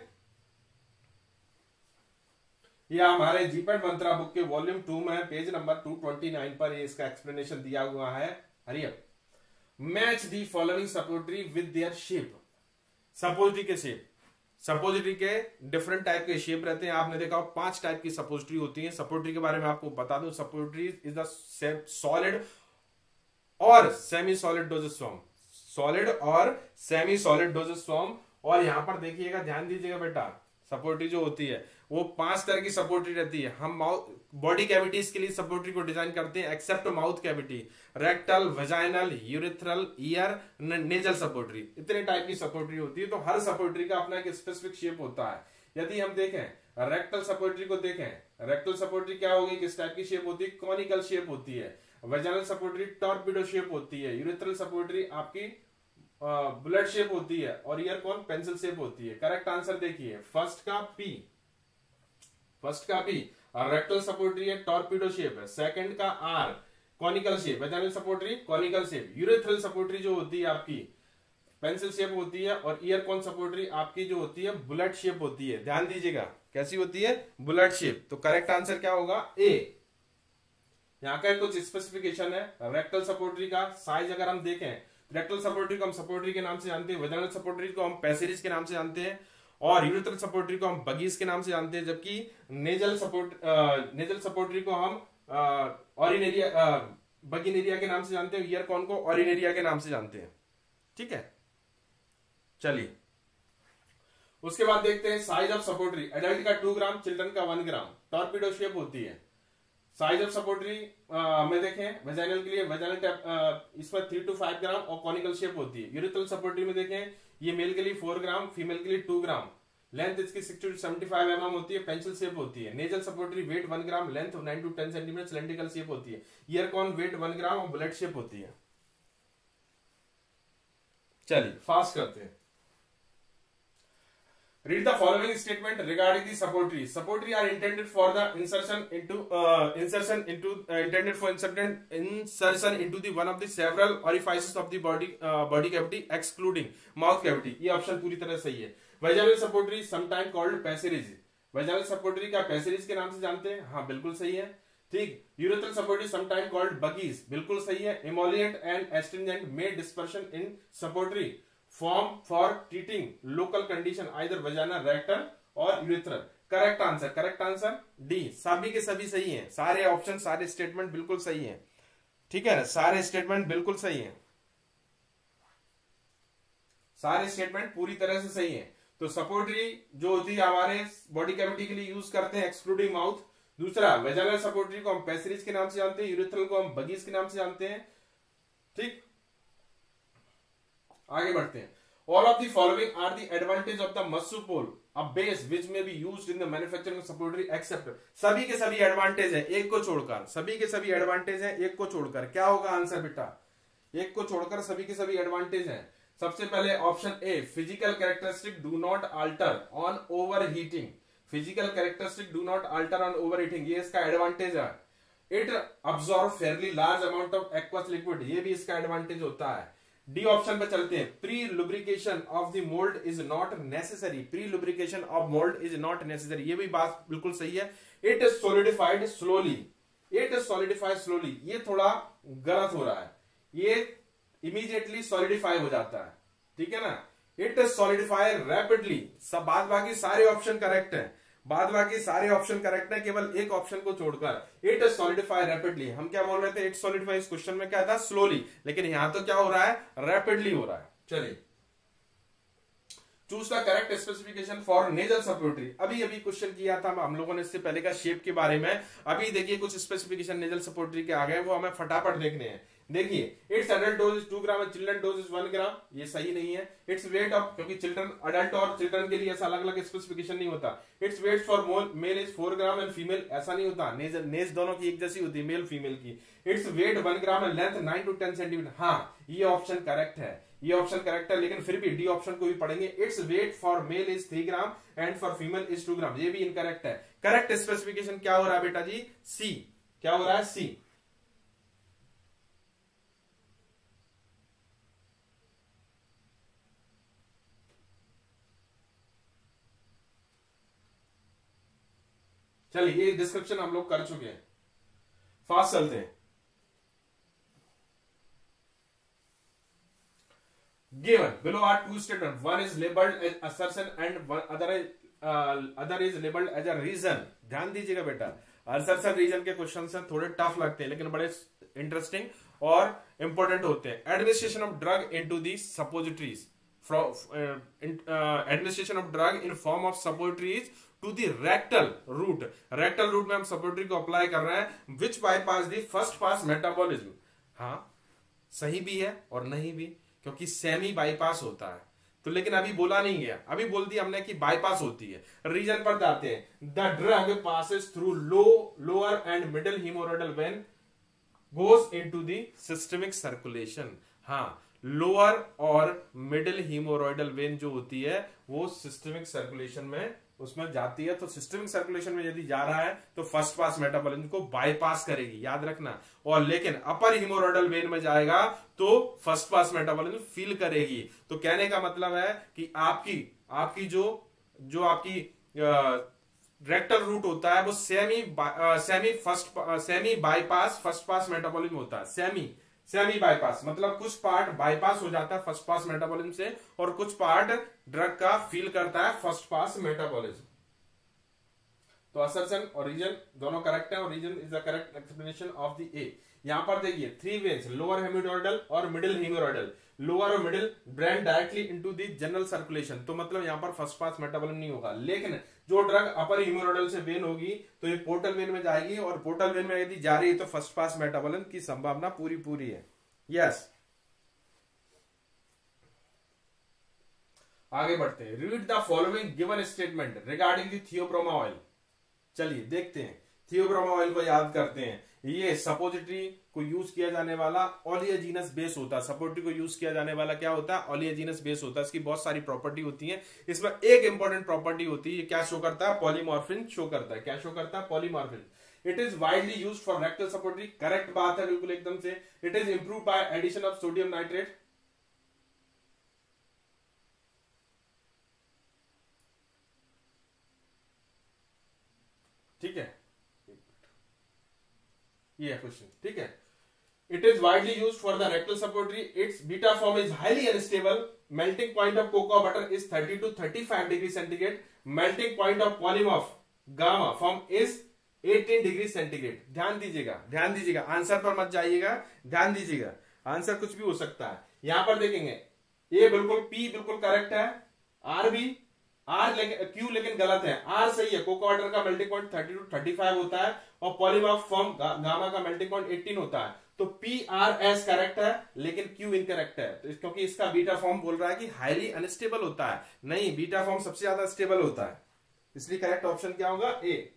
Speaker 1: ये हमारे जीपेट मंत्रा बुक के वॉल्यूम 2 में पेज नंबर 229 पर ये इसका एक्सप्लेनेशन दिया हुआ है। हरियर match the following suppository with their shape. Suppository के शेप, सपोजिटरी के डिफरेंट टाइप के शेप रहते हैं। आपने देखा 5 टाइप की सपोजिटरी होती है। सपोजिटरी के बारे में आपको बता दूं, सपोजिटरी इज द सॉलिड और semi solid dosage form, solid और सेमी सॉलिड डोसेज फॉर्म। और यहां पर देखिएगा, ध्यान दीजिएगा बेटा, सपोजिटरी जो होती है वो 5 तरह की सपोजिटरी रहती है। हम बॉडी कैविटीज के लिए सपोजिटरी को डिजाइन करते हैं, except mouth cavity, rectal, vaginal, urethral, ear, nasal suppository. इतने टाइप की सपोजिटरी होती है। तो हर सपोजिटरी का अपना एक स्पेसिफिक शेप होता है। यदि हम देखें रेक्टल सपोजिटरी को देखें, रेक्टल सपोजिटरी क्या होगी, किस टाइप की शेप होती है? कॉनिकल शेप होती है। वेजाइनल सपोजिटरी टॉर्पिडो शेप होती है। यूरिथ्रल सपोजिटरी आपकी बुलेट शेप होती है। और ईयर कॉन पेंसिल शेप होती है। करेक्ट आंसर देखिए फर्स्ट का पी। रेक्टल सपोजिटरी है, टॉर्पिडो शेप है। सेकंड का R, conical shape. Vaginal suppository conical shape. Urethral suppository जो होती है आपकी पेंसिल शेप होती है। और ईयर कॉन सपोजिटरी आपकी जो होती है बुलेट शेप होती है। ध्यान दीजिएगा कैसी होती है? Bullet shape. तो करेक्ट आंसर क्या होगा? ए। यहाँ का कुछ स्पेसिफिकेशन है रेक्टल सपोजिटरी का। साइज अगर हम देखें, रेक्टल सपोजिटरी को हम सपोजिटरी के नाम से जानते हैं, वेजाइनल सपोजिटरी को हम पैसेरिज के नाम से जानते हैं, और यूरिथ्रल सपोजिटरी को हम बगीज के नाम से जानते हैं। जबकि नेजल सपोजिटरी को हम बगिनेरिया के नाम से जानते हैं, ईयर कॉन को ऑरिनेरिया के नाम से जानते हैं। ठीक है, चलिए उसके बाद देखते हैं साइज ऑफ सपोजिटरी। एडल्ट का 2 ग्राम, चिल्ड्रन का 1 ग्राम। टॉर्पिडो शेप होती है। साइज ऑफ सपोजिटरी में देखें, वेजाइनल के लिए वेजाइनल इसमें 3 to 5 ग्राम और कॉनिकल शेप होती है। यूरिथ्रल सपोजिटरी में देखें, ये मेल के लिए 4 ग्राम, फीमेल के लिए 2 ग्राम। लेंथ इसकी 60 to 75 mm होती है, पेंसिल शेप होती है। Nasal suppository weight 1 gram, length 9 to 10 centimetre, cylindrical shape होती है। ईयर कॉन वेट 1 ग्राम और बुलेट शेप होती है। चलिए फास्ट करते हैं। Read the following statement regarding the supportary. Supportary are intended for the insertion into the one of the several orifices of the body cavity excluding mouth cavity. ये option पूरी तरह सही है। Vaginal supportary sometime called passages. Vaginal supportary का passages के नाम से जानते हैं, हाँ बिल्कुल सही है। ठीक। Urethral supportary sometime called buggies, बिल्कुल सही है। Emollient and astringent may dispersion in supportary form for treating local condition either vaginal, rectal और urethral। Correct answer D. सभी के सभी सही हैं, सारे ऑप्शन, सारे स्टेटमेंट बिल्कुल सही हैं। ठीक है ना, सारे स्टेटमेंट बिल्कुल सही हैं, सारे स्टेटमेंट पूरी तरह से सही हैं। तो सपोजिटरी जो होती है हमारे बॉडी कैविटी के लिए यूज करते हैं एक्सक्लूडिंग माउथ। दूसरा वेजाइनल सपोजिटरी को हम पैसेज के नाम से जानते हैं, यूरिथ्रल को हम बगीज के नाम से जानते हैं। ठीक, आगे बढ़ते हैं। All of the following are the advantage of the Musupol, a base which may be used in the manufacturing of suppository except। सभी के सभी एडवांटेज है, एक को छोड़कर। सभी के सभी एडवांटेज है, एक को छोड़कर। क्या होगा आंसर बेटा? एक को छोड़कर सभी के सभी एडवांटेज हैं। सबसे पहले option A, physical characteristic do not alter on over heating. Physical characteristic do not alter on over heating, ये इसका एडवांटेज है। It absorb fairly large amount of aqueous liquid, ये भी इसका एडवांटेज होता है। डी ऑप्शन पे चलते हैं। Pre lubrication of the mould is not necessary. Pre lubrication of mould is not necessary, ये भी बात बिल्कुल सही है। It is solidified slowly, it is solidified slowly, ये थोड़ा गलत हो रहा है, ये इमीडिएटली सॉलिडिफाई हो जाता है। ठीक है ना। It is solidify rapidly. सब बाद बाकी सारे ऑप्शन करेक्ट है, बाद बाकी सारे ऑप्शन करेक्ट है, केवल एक ऑप्शन को छोड़कर। इट सॉलिडिफाई रैपिडली, हम क्या बोल रहे थे? इट सॉलिडिफाई इस क्वेश्चन में क्या था? स्लोली, लेकिन यहां तो क्या हो रहा है? रैपिडली हो रहा है। चलिए, choose the correct specification for nasal suppository. अभी क्वेश्चन किया था हम लोगों ने इससे पहले का शेप के बारे में। अभी देखिए कुछ स्पेसिफिकेशन नेजल सपोजिटरी के आ गए, वो हमें फटाफट देखने हैं। देखिए its adult dose is 2 gram, children dose is 1 gram, ये सही नहीं है। इट्स वेट ऑफ, क्योंकि चिल्ड्रन, अडल्ट और चिल्ड्रन के लिए ऐसा अलग अलग स्पेसिफिकेशन नहीं होता। Its weight for male is 4 gram and female, ऐसा नहीं होता, नेज दोनों की एक जैसी होती है, मेल फीमेल की। Its weight 1 gram and length 9 to 10 centimetre. हाँ, ये ऑप्शन करेक्ट है, ये ऑप्शन करेक्ट है, लेकिन फिर भी डी ऑप्शन को भी पढ़ेंगे। Its weight for male is 3 gram and for female is 2 gram, ये भी इनकरेक्ट है। करेक्ट स्पेसिफिकेशन क्या हो रहा है बेटा जी? सी। क्या हो रहा है? सी। चलिए, ये डिस्क्रिप्शन हम लोग कर चुके हैं, फास्ट चलते हैं। Given below are two statements. One is labeled as assertion and other is labeled as a reason. ध्यान दीजिएगा बेटा, assertion reason के क्वेश्चन से थोड़े टफ लगते हैं, लेकिन बड़े इंटरेस्टिंग और इंपॉर्टेंट होते हैं। Administration of drug into the suppositories, administration of drug in form of suppositories to the rectal route. Rectal route में हम सपोजिटरी को अप्लाई कर रहे हैं, which bypass the first pass metabolism. हाँ, सही भी है और नहीं भी, क्योंकि सेमी बाईपास होता है। तो लेकिन अभी बोला नहीं गया, अभी बोल दिया हमने कि बाईपास होती है। रीजन पर जाते हैं। The drug passes through lower and middle haemorrhoidal vein goes into the systemic circulation. हाँ, लोअर और मिडिल हीमोरोइडल वेन जो होती है वो सिस्टमिक सर्कुलेशन में उसमें जाती है। तो सिस्टमिक सर्कुलेशन में यदि जा रहा है तो फर्स्ट पास मेटाबॉलिज्म को बाईपास करेगी, याद रखना। और लेकिन अपर हीमोरोइडल वेन में जाएगा तो फर्स्ट पास मेटाबॉलिज्म फील करेगी। तो कहने का मतलब है कि आपकी जो आपकी रेक्टल रूट होता है वो semi bypass first pass metabolism होता है। सेमी बाईपास मतलब कुछ पार्ट बाईपास हो जाता है फर्स्ट पास मेटाबॉलिज्म से, और कुछ पार्ट ड्रग का फील करता है फर्स्ट पास मेटाबॉलिज्म। तो असर्शन और रीजन दोनों करेक्ट है, और reason is the correct explanation of the A. यहां पर देखिए 3 वेन्स, लोअर हेमिडोइडल और मिडिल हीमोरोइडल। लोअर और middle drain directly into the general circulation, तो मतलब यहां पर फर्स्ट पास मेटाबॉलिज्म नहीं होगा। लेकिन जो ड्रग अपर हीमोरोइडल से वेन होगी तो ये पोर्टल वेन में जाएगी, और पोर्टल वेन में यदि जा रही है तो फर्स्ट पास मेटाबॉलिज्म की संभावना पूरी है। यस, आगे बढ़ते हैं। Read the following given statement regarding the theobroma oil. चलिए देखते हैं, थियोब्रोमा ऑयल को याद करते हैं। ये सपोजिटरी को यूज किया जाने वाला ओलियजीनस बेस होता है। सपोजिटरी को यूज किया जाने वाला क्या होता है? ओलियजीनस बेस होता है। इसकी बहुत सारी प्रॉपर्टी होती है, इसमें एक इंपॉर्टेंट प्रॉपर्टी होती है, ये क्या शो करता है? पॉलीमॉर्फिन शो करता है। क्या शो करता है? Polymorphism. It is widely use for rectal suppository, correct बात है बिल्कुल एकदम से। It is improve by addition of sodium nitrate. ठीक है, ये क्वेश्चन ठीक है। It is widely used for the rectal suppository. Its beta form is highly unstable. Melting point of cocoa butter is 30 to 35 degree centigrade. Melting point of polymorph gamma form is 18 degree centigrade. ध्यान दीजिएगा, answer पर मत जाइएगा, ध्यान दीजिएगा, answer कुछ भी हो सकता है। यहां पर देखेंगे ए बिल्कुल, पी बिल्कुल करेक्ट है, आर भी, क्यू लेकिन गलत है। आर सही है, कोकोआ वाटर का मेल्टिंग पॉइंट 30 to 35 होता है, और पॉलीमॉर्फ फॉर्म गामा का मेल्टिंग पॉइंट 18 होता है। तो पी आर एस करेक्ट है, लेकिन क्यू इनकरेक्ट है। तो क्योंकि इसका बीटा फॉर्म बोल रहा है कि हाईली अनस्टेबल होता है। नहीं, बीटा फॉर्म सबसे ज्यादा स्टेबल होता है, इसलिए करेक्ट ऑप्शन क्या होगा? A.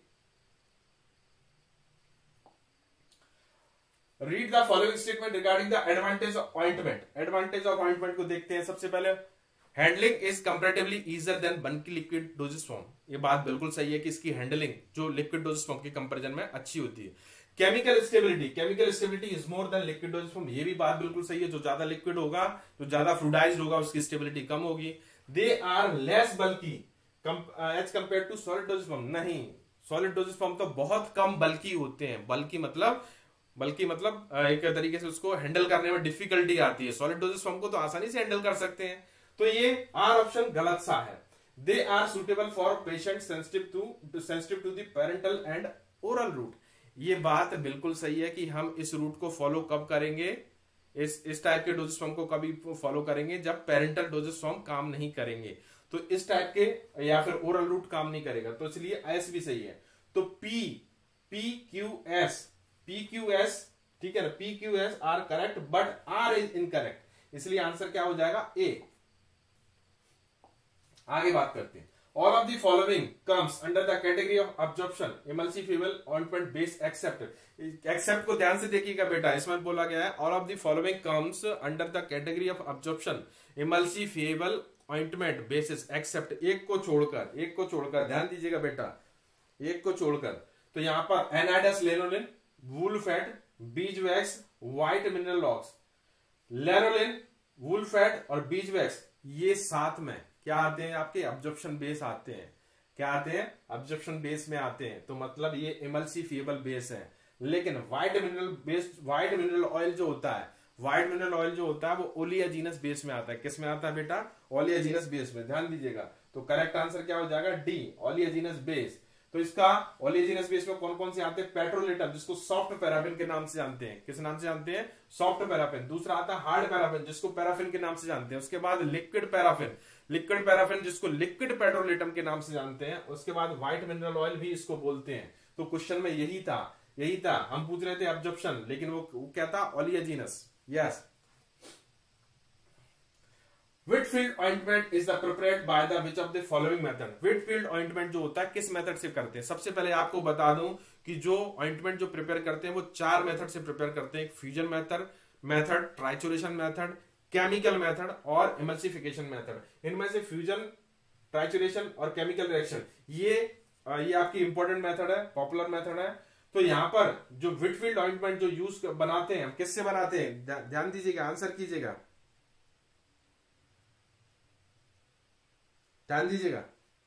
Speaker 1: Read the following statement regarding the advantage of ointment. Advantage of ointment को देखते हैं। सबसे पहले handling is comparatively easier than bulky liquid dosages form. ये बात बिल्कुल सही है कि इसकी हैंडलिंग जो लिक्विड डोजेस फॉर्म के कंपैरिजन में अच्छी होती है। Chemical stability is more than liquid dosages form. ये भी बात बिल्कुल सही है, जो ज्यादा लिक्विड होगा, जो ज्यादा फ्लूइडाइज्ड होगा, उसकी स्टेबिलिटी कम होगी। They are less bulky as compare to solid dosages form. नहीं, सॉलिड डोजेस फॉर्म तो बहुत कम बल्की होते हैं। बल्कि मतलब एक तरीके से उसको हैंडल करने में डिफिकल्टी आती है। सॉलिड डोजेस फॉर्म को तो आसानी से हैंडल कर सकते हैं। तो ये आर ऑप्शन गलत सा है। They are suitable for patient sensitive to the parenteral and oral route. ये बात बिल्कुल सही है कि हम इस रूट को फॉलो कब करेंगे, इस टाइप के डोजेस फॉर्म को कभी फॉलो करेंगे जब पेरेंटल डोजेस फॉर्म काम नहीं करेंगे। तो इस टाइप के या फिर ओरल रूट काम नहीं करेगा, तो इसलिए एस भी सही है। तो पी क्यू एस ठीक है ना, P Q S are correct but R is incorrect, इसलिए आंसर क्या हो जाएगा ए। आगे बात करते हैं, all of the following comes under the category of absorption emulsifiable ointment base except. Except को ध्यान से देखिएगा बेटा, इसमें बोला गया है all of the following comes under the category of absorption emulsifiable ointment bases except, एक को छोड़कर ध्यान दीजिएगा बेटा, एक को छोड़कर। तो यहां पर anhydrous lanolin, wool fat, beeswax, white mineral wax, lanolin, wool fat और बीज वैक्स, ये साथ में क्या आते हैं, आपके अब्जॉर्प्शन बेस आते हैं। क्या आते हैं, अब्जॉर्प्शन बेस में आते हैं। तो मतलब ये इमल्सिफिएबल बेस है। लेकिन व्हाइट मिनरल ऑयल जो होता है, व्हाइट मिनरल ऑयल जो होता है वो ओलियाजीनस बेस में आता है। किस में आता है बेटा, ओलियाजीनस बेस में, ध्यान दीजिएगा। तो करेक्ट आंसर क्या हो जाएगा, डी, ओलियाजीनस बेस। तो इसका ओलियाजीनस बेस में कौन कौन से आते हैं, पेट्रोलेटम, जिसको सॉफ्ट पैराफिन के नाम से जानते हैं। किस नाम से जानते हैं, सॉफ्ट पैराफिन। दूसरा आता है हार्ड पैराफिन, जिसको पैराफिन के नाम से जानते हैं। उसके बाद लिक्विड पैराफिन जिसको लिक्विड पेट्रोलेटम के नाम से जानते हैं। उसके बाद व्हाइट मिनरल ऑयल भी इसको बोलते हैं। तो क्वेश्चन में यही था, हम पूछ रहे थे अब्जॉर्प्शन, लेकिन वो क्या था, oleaginous. Yes, Whitfield ointment is the prepared by the which of the following method? Whitfield ointment जो होता है किस मेथड से करते हैं? सबसे पहले आपको बता दूं कि जो ऑइंटमेंट जो प्रिपेयर करते हैं वो 4 मेथड से प्रिपेयर करते हैं। एक fusion method, trituration method, chemical method और इमल्सिफिकेशन मेथड। इनमें से फ्यूजन, ट्राइचुरेशन और केमिकल रिएक्शन ये आपकी इंपॉर्टेंट मेथड है, पॉपुलर मेथड है। तो यहां पर जो व्हिटफील्ड ऑइंटमेंट जो यूज बनाते हैं, किससे बनाते हैं, ध्यान दीजिएगा, आंसर कीजिएगा, ध्यान दीजिएगा।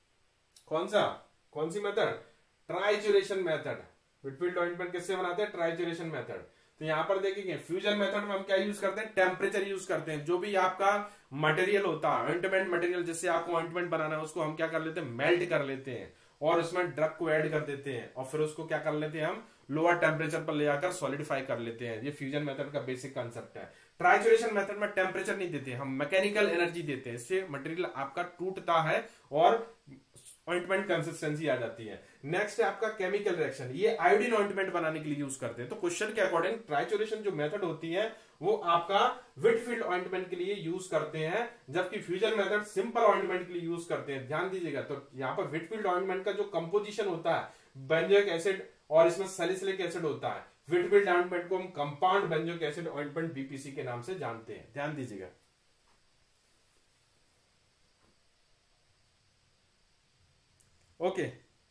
Speaker 1: कौन सी method, trituration method. Whitfield ointment किससे बनाते हैं, ट्राइचुरेशन मेथड। तो यहां पर देखेंगे फ्यूजन मेथड में हम क्या यूज करते हैं, टेम्परेचर यूज करते हैं। जो भी आपका मटेरियल होता है, ऑइंटमेंट मटेरियल, जिससे आपको ऑइंटमेंट बनाना है, उसको हम क्या कर लेते हैं, मेल्ट कर लेते हैं और उसमें ड्रग को ऐड कर देते हैं और फिर उसको क्या कर लेते हैं, हम लोअर टेम्परेचर पर ले जाकर सॉलिडिफाई कर लेते हैं। ये फ्यूजन मेथड का बेसिक कंसेप्ट है। ट्राइचुरेशन मेथड में टेम्परेचर नहीं देते, हम मैकेनिकल एनर्जी देते हैं। इससे मटेरियल आपका टूटता है और ऑइंटमेंट कंसिस्टेंसी आ जाती है। नेक्स्ट है आपका केमिकल रिएक्शन, ये आयोडीन ऑइंटमेंट बनाने के लिए यूज करते हैं। तो क्वेश्चन के अकॉर्डिंग ट्राइचुरेशन जो मेथड होती है वो आपका व्हिटफील्ड ऑइंटमेंट के लिए यूज करते हैं, जबकि फ्यूजन मेथड सिंपल ऑइंटमेंट के लिए यूज करते हैं। ध्यान दीजिएगा। तो यहाँ पर व्हिटफील्ड ऑइंटमेंट का जो कंपोजिशन होता है, बेंजोइक एसिड और इसमें सैलिसिलिक एसिड होता है। व्हिटफील्ड ऑइंटमेंट को हम compound benzoic acid ointment BPC के नाम से जानते हैं। ध्यान दीजिएगा। ओके,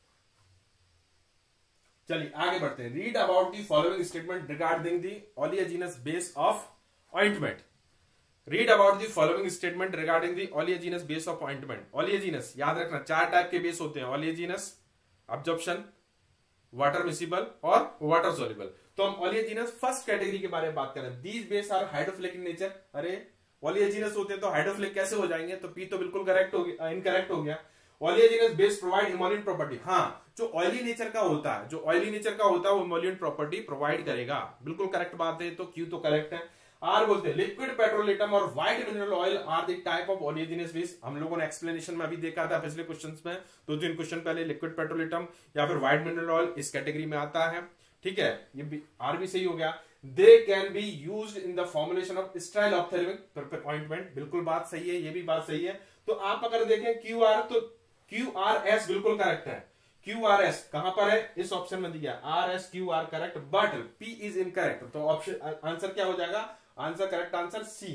Speaker 1: चलिए आगे बढ़ते हैं। Read about the following statement regarding the oleaginous base of ointment. Read about the following statement regarding the oleaginous base of ointment. Oleaginous याद रखना, 4 टाइप के बेस होते हैं, ओलियाजीनस, अब्जॉर्प्शन, वाटर मिसिबल और वाटर सोल्यूबल। तो हम ओलियाजीनस first category के बारे में बात करें। These base are hydrophilic in nature. अरे ओलियाजीनस होते हैं तो हाइड्रोफिलिक कैसे हो जाएंगे, तो पी तो बिल्कुल करेक्ट हो गया, इनकरेक्ट हो गया। Oleaginous base provide emollient property. हाँ, जो ऑयली नेचर का होता है, वो इमोलिएंट प्रॉपर्टी प्रोवाइड करेगा, बिल्कुल करेक्ट बात है। तो क्यू तो करेक्ट है। आर बोलते हैं लिक्विड पेट्रोलेटम और white mineral oil are the type of oleaginous base. हम लोगों ने एक्सप्लेनेशन में अभी देखा था पिछले क्वेश्चंस में, 2-3 क्वेश्चन पहले, लिक्विड पेट्रोलेटम या फिर व्हाइट मिनरल ऑयल इस कैटेगरी में आता है। ठीक है, ये भी आर भी सही हो गया। They can be used in the formulation of style ophthalmic ointment, बिल्कुल बात सही है, ये भी बात सही है। तो आप अगर देखें क्यू आर, तो क्यू आर एस बिल्कुल करेक्ट है। क्यू आर एस कहां पर है, इस ऑप्शन में दिया, R S Q R correct, but P is incorrect. तो ऑप्शन आंसर क्या हो जाएगा, आंसर करेक्ट आंसर सी।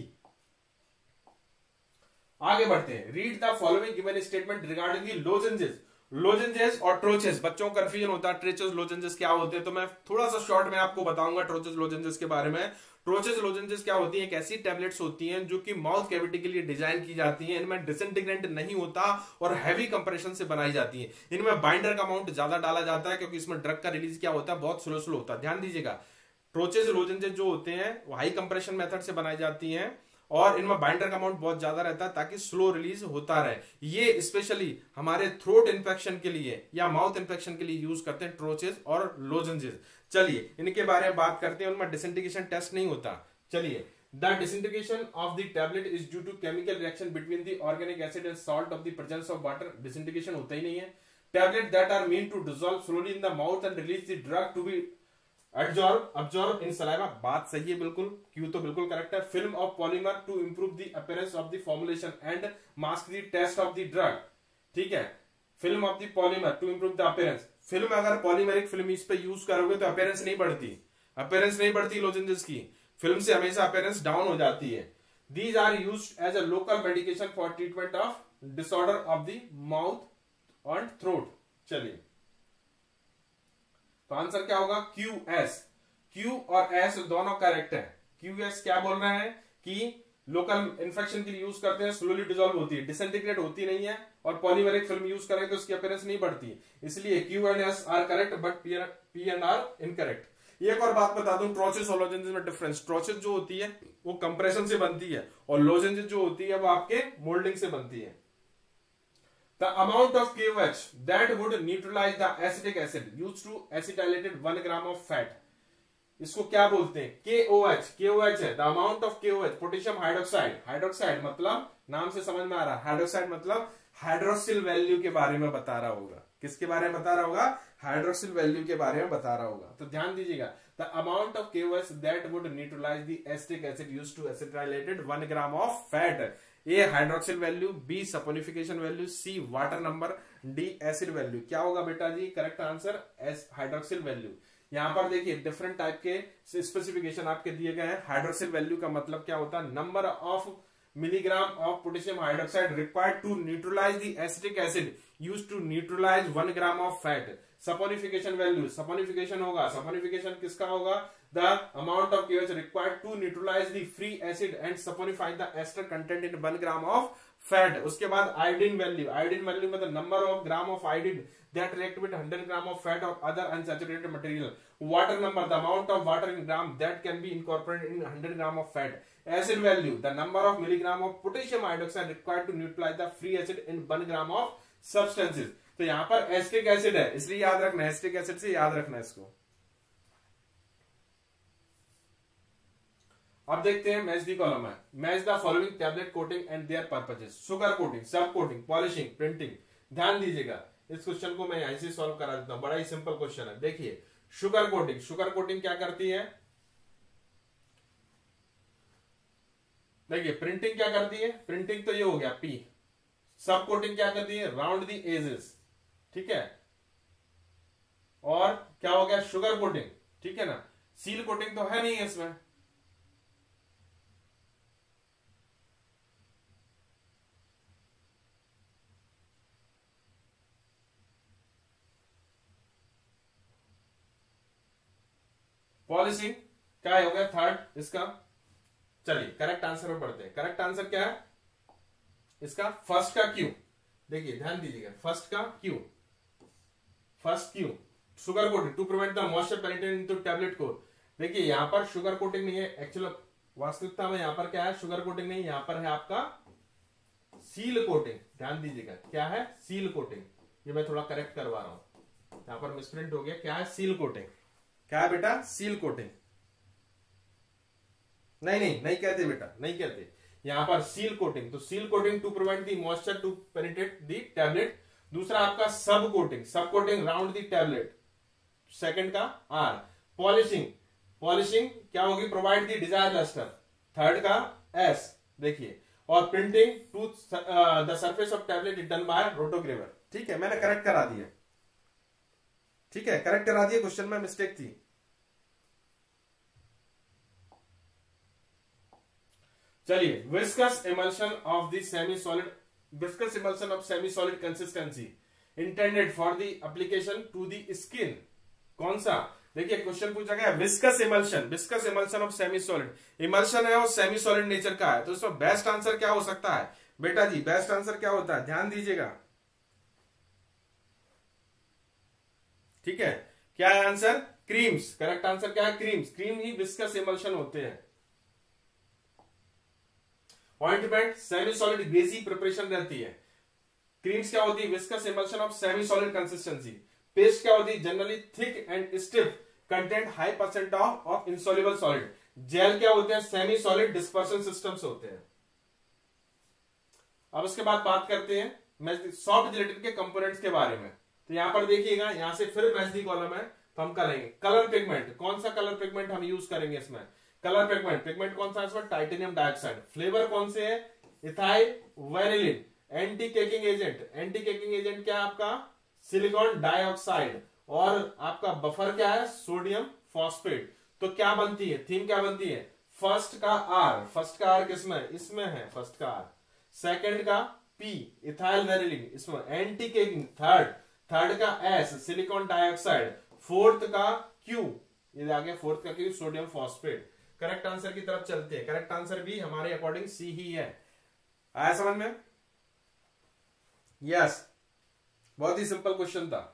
Speaker 1: आगे बढ़ते हैं। Read the following given statement regarding the lozenges और ट्रोचेस। बच्चों को कंफ्यूजन होता है ट्रेचेस लोजेंजेस क्या होते हैं, तो मैं थोड़ा सा शॉर्ट में आपको बताऊंगा ट्रोचेस लोजेंजेस के बारे में। ट्रोचेस लोजेंजेस क्या होती हैं, एक ऐसी टैबलेट्स होती हैं जो कि माउथ कैविटी के लिए डिजाइन की जाती हैं। इनमें डिसइंटीग्रेंट नहीं होता और हैवी कंप्रेशन से बनाई जाती है। इनमें बाइंडर का अमाउंट ज्यादा डाला जाता है क्योंकि इसमें ड्रग का रिलीज क्या होता है, बहुत स्लो होता है। ध्यान दीजिएगा, ट्रोचेस लोजेंजेस जो होते हैं वो हाई कंप्रेशन मेथड से बनाई जाती हैं और इनमें बाइंडर का अमाउंट बहुत ज्यादा रहता है ताकि स्लो रिलीज होता रहे। ये स्पेशली हमारे थ्रोट इन्फेक्शन के लिए या माउथ इन्फेक्शन के लिए यूज करते हैं ट्रोचेस और लोजेंजेस। चलिए इनके बारे में बात करते हैं। उनमें डिसइंटीग्रेशन टेस्ट नहीं होता। चलिए, the disintegration of the tablet is due to chemical reaction between the organic acid and salt of the presence of water. Disintegration होता ही नहीं है। Tablet that are mean to dissolve slowly in the mouth and release the drug to be absorb absorb in saliva, बात सही है बिल्कुल, Q तो बिल्कुल करेक्ट है। Film of polymer to improve the appearance of the formulation and mask the taste of the drug, ठीक है। Film of the polymer to improve the appearance, film अगर पॉलीमेरिक फिल्म इस पे यूज करोगे तो अपीयरेंस नहीं बढ़ती, अपीयरेंस नहीं बढ़ती लोजेंजेस की, फिल्म से हमेशा अपीयरेंस डाउन हो जाती है। These are used as a local medication for treatment of disorder of the mouth and throat. चलिए तो आंसर क्या होगा, क्यू एस। क्यू और एस दोनों करेक्ट है। क्यू एस क्या बोल रहे हैं कि लोकल इन्फेक्शन के लिए यूज करते हैं, स्लोली डिसॉल्व होती है, डिसइंटीग्रेट होती नहीं है, और पॉलीमेरिक फिल्म यूज करें तो उसकी अपीयरेंस नहीं बढ़ती, इसलिए Q and S are correct but P and R incorrect. एक और बात बता दूं, ट्रोचेस और लोजेंजेस में डिफरेंस, ट्रोचेस जो होती है वो कंप्रेशन से बनती है और लोजेंजेस जो होती है वो आपके मोल्डिंग से बनती है। The amount of KOH that would neutralize the acetic acid used to acetylated 1 gram of fat, इसको क्या बोलते हैं, KOH। KOH है the amount of KOH, potassium hydroxide. Hydroxide मतलब नाम से समझ में आ रहा है, हाइड्रोक्साइड मतलब हाइड्रोक्सिल वैल्यू के बारे में बता रहा होगा। किसके बारे में बता रहा होगा, हाइड्रोक्सिल वैल्यू के बारे में बता रहा होगा। तो ध्यान दीजिएगा, the amount of KOH that would neutralize the acetic acid used to acetylated 1 gram of fat। A hydroxyl value, B saponification value, C water number, D acid value. क्या होगा बेटा जी correct answer, S hydroxyl value. यहां पर देखिए different type के specification आपके दिए गए हैं। हाइड्रोक्सिल वैल्यू का मतलब क्या होता है, number of milligram of potassium hydroxide required to neutralize the acetic acid used to neutralize 1 gram of fat. Saponification value, saponification होगा, सपोनिफिकेशन किसका होगा, the amount of KOH required to neutralize the free acid and saponify the ester content in 1 gram of fat। उसके बाद iodine value, iodine value मतलब number of gram of iodine that react with 100 gram of fat or other unsaturated material। water number, the amount of water in gram that can be incorporated in 100 gram of fat। acid value, the number of milligram of potassium hydroxide required to neutralize the free acid in 1 gram of substances। तो यहां पर acetic acid है इसलिए याद रखना, acetic acid से याद रखना इसको। अब देखते हैं मैच दी कॉलम है। Match the following tablet coating and their purposes, sugar coating, sub coating, polishing, printing. ध्यान दीजिएगा, इस क्वेश्चन को मैं यहीं से सॉल्व करा देता हूं, बड़ा ही सिंपल क्वेश्चन है। देखिए शुगर कोटिंग, शुगर कोटिंग क्या करती है, देखिए प्रिंटिंग क्या करती है, प्रिंटिंग तो ये हो गया पी। सब कोटिंग क्या करती है, राउंड दी एजेस, ठीक है। और क्या हो गया शुगर कोटिंग, ठीक है ना। सील कोटिंग तो है नहीं है इसमें, पॉलिशिंग क्या हो गया थर्ड इसका। चलिए करेक्ट आंसर में पढ़ते हैं। करेक्ट आंसर क्या है इसका, फर्स्ट का क्यू। देखिए ध्यान दीजिएगा, फर्स्ट का Q, first Q sugar coating to prevent the moisture penetrating into tablet coat. देखिए यहां पर शुगर कोटिंग नहीं है, एक्चुअल वास्तविकता में यहां पर क्या है, शुगर कोटिंग नहीं, यहां पर है आपका सील कोटिंग। ध्यान दीजिएगा क्या है, सील कोटिंग। ये मैं थोड़ा करेक्ट करवा रहा हूं, यहां पर मिसप्रिंट हो गया। क्या है सील कोटिंग, क्या है बेटा, सील कोटिंग। नहीं नहीं नहीं कहते बेटा, नहीं कहते, यहां पर सील कोटिंग। तो seal coating to prevent the moisture to penetrate the tablet. दूसरा आपका sub coating, sub coating round the tablet. Second का आर। पॉलिशिंग, पॉलिशिंग क्या होगी, provide the desired lustre. Third का एस। देखिए और printing to the surface of tablet is done by rotogravure. ठीक है, मैंने करेक्ट करा दिया, ठीक है करेक्ट करा दिया, क्वेश्चन में मिस्टेक थी। चलिए viscous emulsion of the semi solid, viscous emulsion of semi solid consistency intended for the application to the skin, कौन सा। देखिए क्वेश्चन पूछा गया viscous emulsion, viscous emulsion of semi solid, emulsion है और सेमी सॉलिड नेचर का है, तो इसमें बेस्ट आंसर क्या हो सकता है बेटा जी, बेस्ट आंसर क्या होता है, ध्यान दीजिएगा, ठीक है। क्या है आंसर, क्रीम्स। करेक्ट आंसर क्या है, क्रीम्स। क्रीम ही विस्कस इमल्शन होते हैं। Ointment semi solid greasy preparation रहती है। क्रीम्स क्या होती है, viscous emulsion of semi solid consistency. Paste क्या होती है, generally thick and stiff, content high percent of insoluble solid. Gel क्या होते हैं, सेमी सॉलिड डिस्पर्सन सिस्टम्स होते हैं। अब उसके बाद बात करते हैं सॉफ्ट जिलेटिन के कंपोनेंट्स के बारे में। तो यहां पर देखिएगा, यहां से फिर मैच दी कॉलम है, तो हम करेंगे कलर पिगमेंट। कौन सा कलर पिगमेंट हम यूज करेंगे इसमें? कलर पिगमेंट, पिगमेंट कौन सा है इसमें? Titanium dioxide. फ्लेवर कौन से है? Ethyl vanillin. Anti caking agent, anti caking agent क्या है आपका? Silicon dioxide. और आपका बफर क्या है? Sodium phosphate. तो क्या बनती है, थीम क्या बनती है? फर्स्ट का आर, फर्स्ट का आर किसमें? इसमें है फर्स्ट का आर। सेकंड का पी इथाइल वेनिलिन, इसमें एंटी केकिंग। थर्ड का एस सिलिकॉन डाइऑक्साइड। फोर्थ का क्यू, ये आ गया फोर्थ का Q sodium phosphate. Correct answer की तरफ चलते हैं। करेक्ट आंसर भी हमारे अकॉर्डिंग सी ही है। आया समझ में? यस, बहुत ही सिंपल क्वेश्चन था।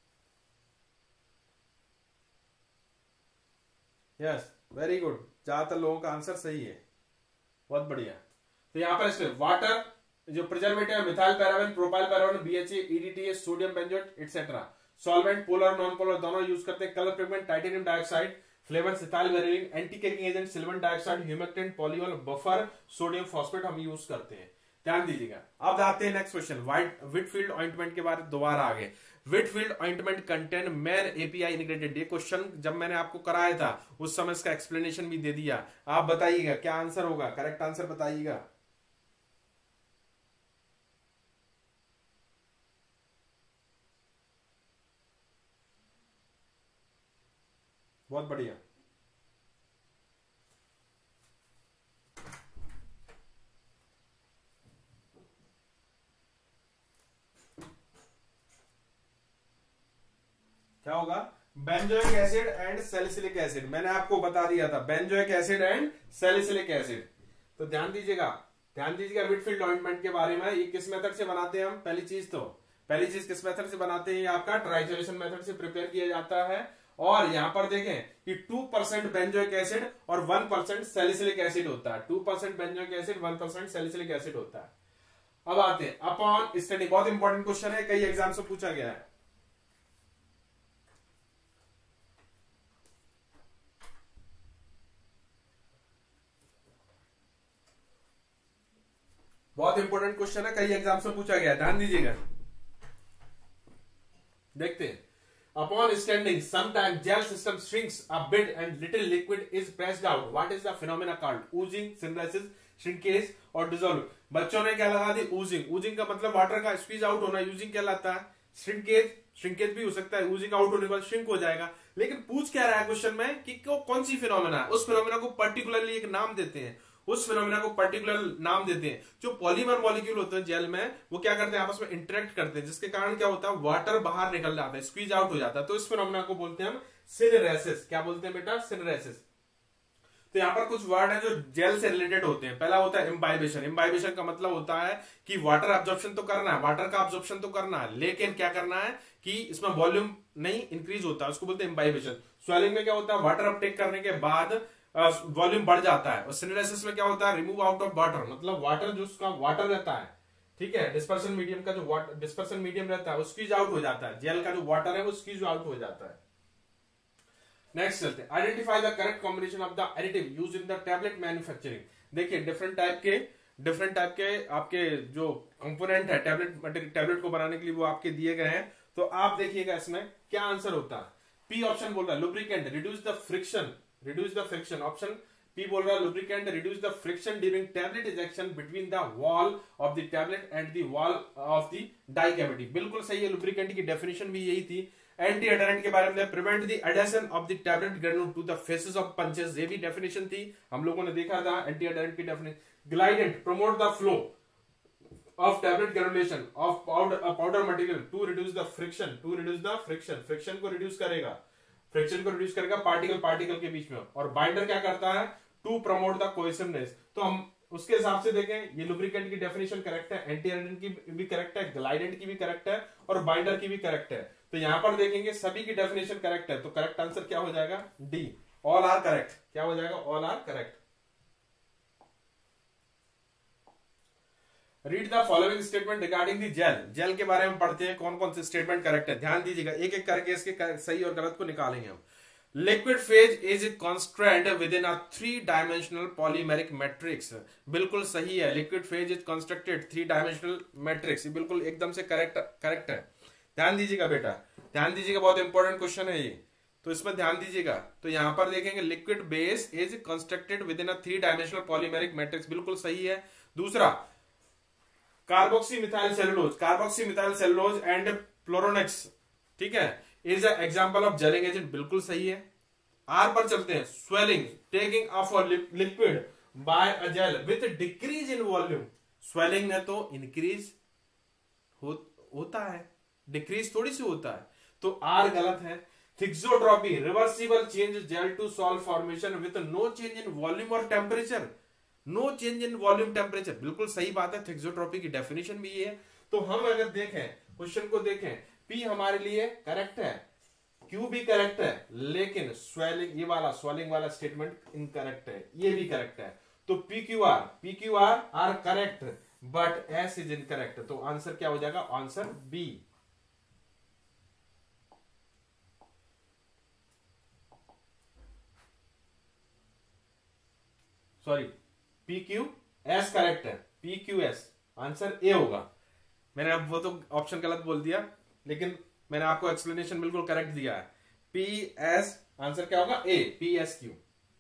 Speaker 1: यस, वेरी गुड, ज्यादातर लोगों का आंसर सही है, बहुत बढ़िया। तो यहां पर इसमें वाटर जो प्रिजर्वेटिव है, methyl paraben, propyl paraben, BHA, EDTS, sodium benzoate etcetera. Solvent polar non polar दोनों यूज करते हैं। Colour pigment titanium dioxide, flavour ethyl vanillin, anti caking agent silicon dioxide, humectant, polymer, buffer, sodium phosphate हम use करते हैं। ध्यान दीजिएगा। अब आते हैं नेक्स्ट क्वेश्चन। व्हिटफील्ड ऑइंटमेंट के बारे में दोबारा आगे। व्हिटफील्ड ऑइंटमेंट कंटेन मेर एपीआई इंटीग्रेटेड। ये क्वेश्चन जब मैंने आपको कराया था उस समय इसका एक्सप्लेनेशन भी दे दिया। आप बताइएगा क्या आंसर होगा, करेक्ट आंसर बताइएगा। बहुत बढ़िया। क्या होगा? Benzoic acid and salicylic acid. मैंने आपको बता दिया था benzoic acid and salicylic acid. तो ध्यान दीजिएगा, ध्यान दीजिएगा व्हिटफील्ड ऑइंटमेंट के बारे में। ये किस मेथड से बनाते हैं हम? पहली चीज किस मेथड से बनाते हैं? ये आपका ट्राइजोलेशन मेथड से प्रिपेयर किया जाता है। और यहां पर देखें कि 2% बेंजोइक एसिड और 1% सैलिसिलिक एसिड होता है। 2% बेंजोइक एसिड, 1% सैलिसिलिक एसिड होता है। अब आते हैं अपॉन स्टडी। बहुत इंपॉर्टेंट क्वेश्चन है, कई एग्जाम से पूछा गया है। बहुत इंपॉर्टेंट क्वेश्चन है, कई एग्जाम से पूछा गया है, ध्यान दीजिएगा। देखते हैं। Upon standing sometime gel system shrinks a bit and little liquid is pressed out. What is the phenomena called? Oozing, synthesis, shrinkage और डिसॉल्व। बच्चों ने क्या लगा दी? ऊजिंग। ऊजिंग का मतलब वाटर का स्क्वीज आउट होना, यूजिंग कहलाता है। श्रिंकेज भी हो सकता है, ऊजिंग आउट होने के बाद श्रिंक हो जाएगा। लेकिन पूछ क्या रहा है क्वेश्चन में कि कौन सी फिनोमेना है? उस फिनोमेना को पर्टिकुलरली एक नाम देते हैं, उस फिनोमेना को पर्टिकुलर नाम देते हैं। जो पॉलीमर मॉलिक्यूल होते हैं जेल में, वो क्या करते हैं? आपस में इंटरेक्ट करते हैं, जिसके कारण क्या होता है? वाटर बाहर निकल जाता है, स्क्वीज आउट हो जाता है। तो इस फिनोमेना को बोलते हैं हम सिनरेसिस। क्या बोलते हैं बेटा? सिनरेसिस। तो यहां पर कुछ वर्ड है जो जेल से रिलेटेड होते हैं। पहला होता है इम्बाइबेशन। इम्बाइबेशन का मतलब होता है कि वाटर एब्जॉर्प्शन तो करना है, वाटर का एब्जॉर्प्शन तो करना है, लेकिन क्या करना है कि इसमें वॉल्यूम नहीं इंक्रीज होता है, उसको बोलते हैं इम्बाइबेशन। स्वेलिंग में क्या होता है? वाटर अपटेक करने के बाद वॉल्यूम बढ़ जाता है। और सिनरेसिस में क्या होता है? रिमूव आउट ऑफ वाटर, मतलब वाटर जो उसका वाटर रहता है, ठीक है, डिस्पर्सन मीडियम का जो डिस्पर्सन मीडियम रहता है वो स्क्वीज आउट हो जाता है। जेल का जो वाटर है वो स्क्वीज आउट हो जाता है। नेक्स्ट चलते हैं। Identify the correct combination of the additive use in the tablet manufacturing. देखिए डिफरेंट टाइप के आपके जो कंपोनेंट है टैबलेट को बनाने के लिए वो आपके दिए गए हैं। तो आप देखिएगा इसमें क्या आंसर होता है। पी ऑप्शन बोल रहा है lubricant reduce the friction. Option P बोल रहा है lubricant reduce the friction during tablet injection between the wall of the tablet and the wall of the die cavity. बिल्कुल सही है, लुब्रिकेंट की डेफिनेशन भी यही थी। एंटी एडरेंट के बारे में prevent the adhesion of the tablet granule to the faces of punches, ये भी डेफिनेशन थी, हम लोगों ने देखा था एंटी एडरेंट की definition. Glidant promote the flow of tablet granulation of powder material to reduce the friction, friction को reduce करेगा पार्टिकल के बीच में। और बाइंडर क्या करता है? to promote the cohesiveness। तो हम उसके हिसाब से देखें, ये लुब्रिकेंट की डेफिनेशन करेक्ट है, एंटी एडेंट की भी करेक्ट है, ग्लाइडेंट की भी करेक्ट है और बाइंडर की भी करेक्ट है। तो यहां पर देखेंगे सभी की डेफिनेशन करेक्ट है, तो करेक्ट आंसर क्या हो जाएगा? D, all are correct. क्या हो जाएगा? All are correct. Read the following statement regarding the gel के बारे में पढ़ते हैं, कौन कौन से स्टेटमेंट करेक्ट है। ध्यान दीजिएगा, एक एक करके इसके सही और गलत को निकालेंगे हम। Liquid phase is constrained within a 3 dimensional polymeric matrix. बिल्कुल सही है, liquid phase is constructed 3 dimensional matrix. बिल्कुल एकदम से करेक्ट है। ध्यान दीजिएगा बेटा, ध्यान दीजिएगा, बहुत इंपॉर्टेंट क्वेश्चन है ये। तो इसमें ध्यान दीजिएगा। तो यहां पर देखेंगे liquid base is constructed within a 3 dimensional polymeric matrix, बिल्कुल सही है। दूसरा कार्बोक्सी मिथाइल सेलुलोज एंड फ्लोरोनेक्स, ठीक है, is a example of gelling agent, बिल्कुल सही है। आर पर चलते हैं, swelling taking of liquid by a gel with decrease in volume, swelling में तो इंक्रीज होता है, डिक्रीज थोड़ी सी होता है, तो आर गलत है। Thixotropy reversible change gel to salt formation with no change in volume और temperature, no change in volume temperature, बिल्कुल सही बात है। थिक्सोट्रॉपी की डेफिनेशन भी ये है। तो हम अगर देखें क्वेश्चन को देखें, पी हमारे लिए करेक्ट है, क्यू भी करेक्ट है, लेकिन स्वेलिंग, ये वाला स्वेलिंग वाला स्टेटमेंट इनकरेक्ट है, ये भी करेक्ट है। तो P Q R are correct but S is incorrect, तो आंसर क्या हो जाएगा, answer B. Sorry, P Q S correct है, P Q S, answer A होगा। मैंने अब वो तो ऑप्शन गलत बोल दिया, लेकिन मैंने आपको एक्सप्लेनेशन बिल्कुल करेक्ट दिया है। पी एस, आंसर क्या होगा, A, P S Q.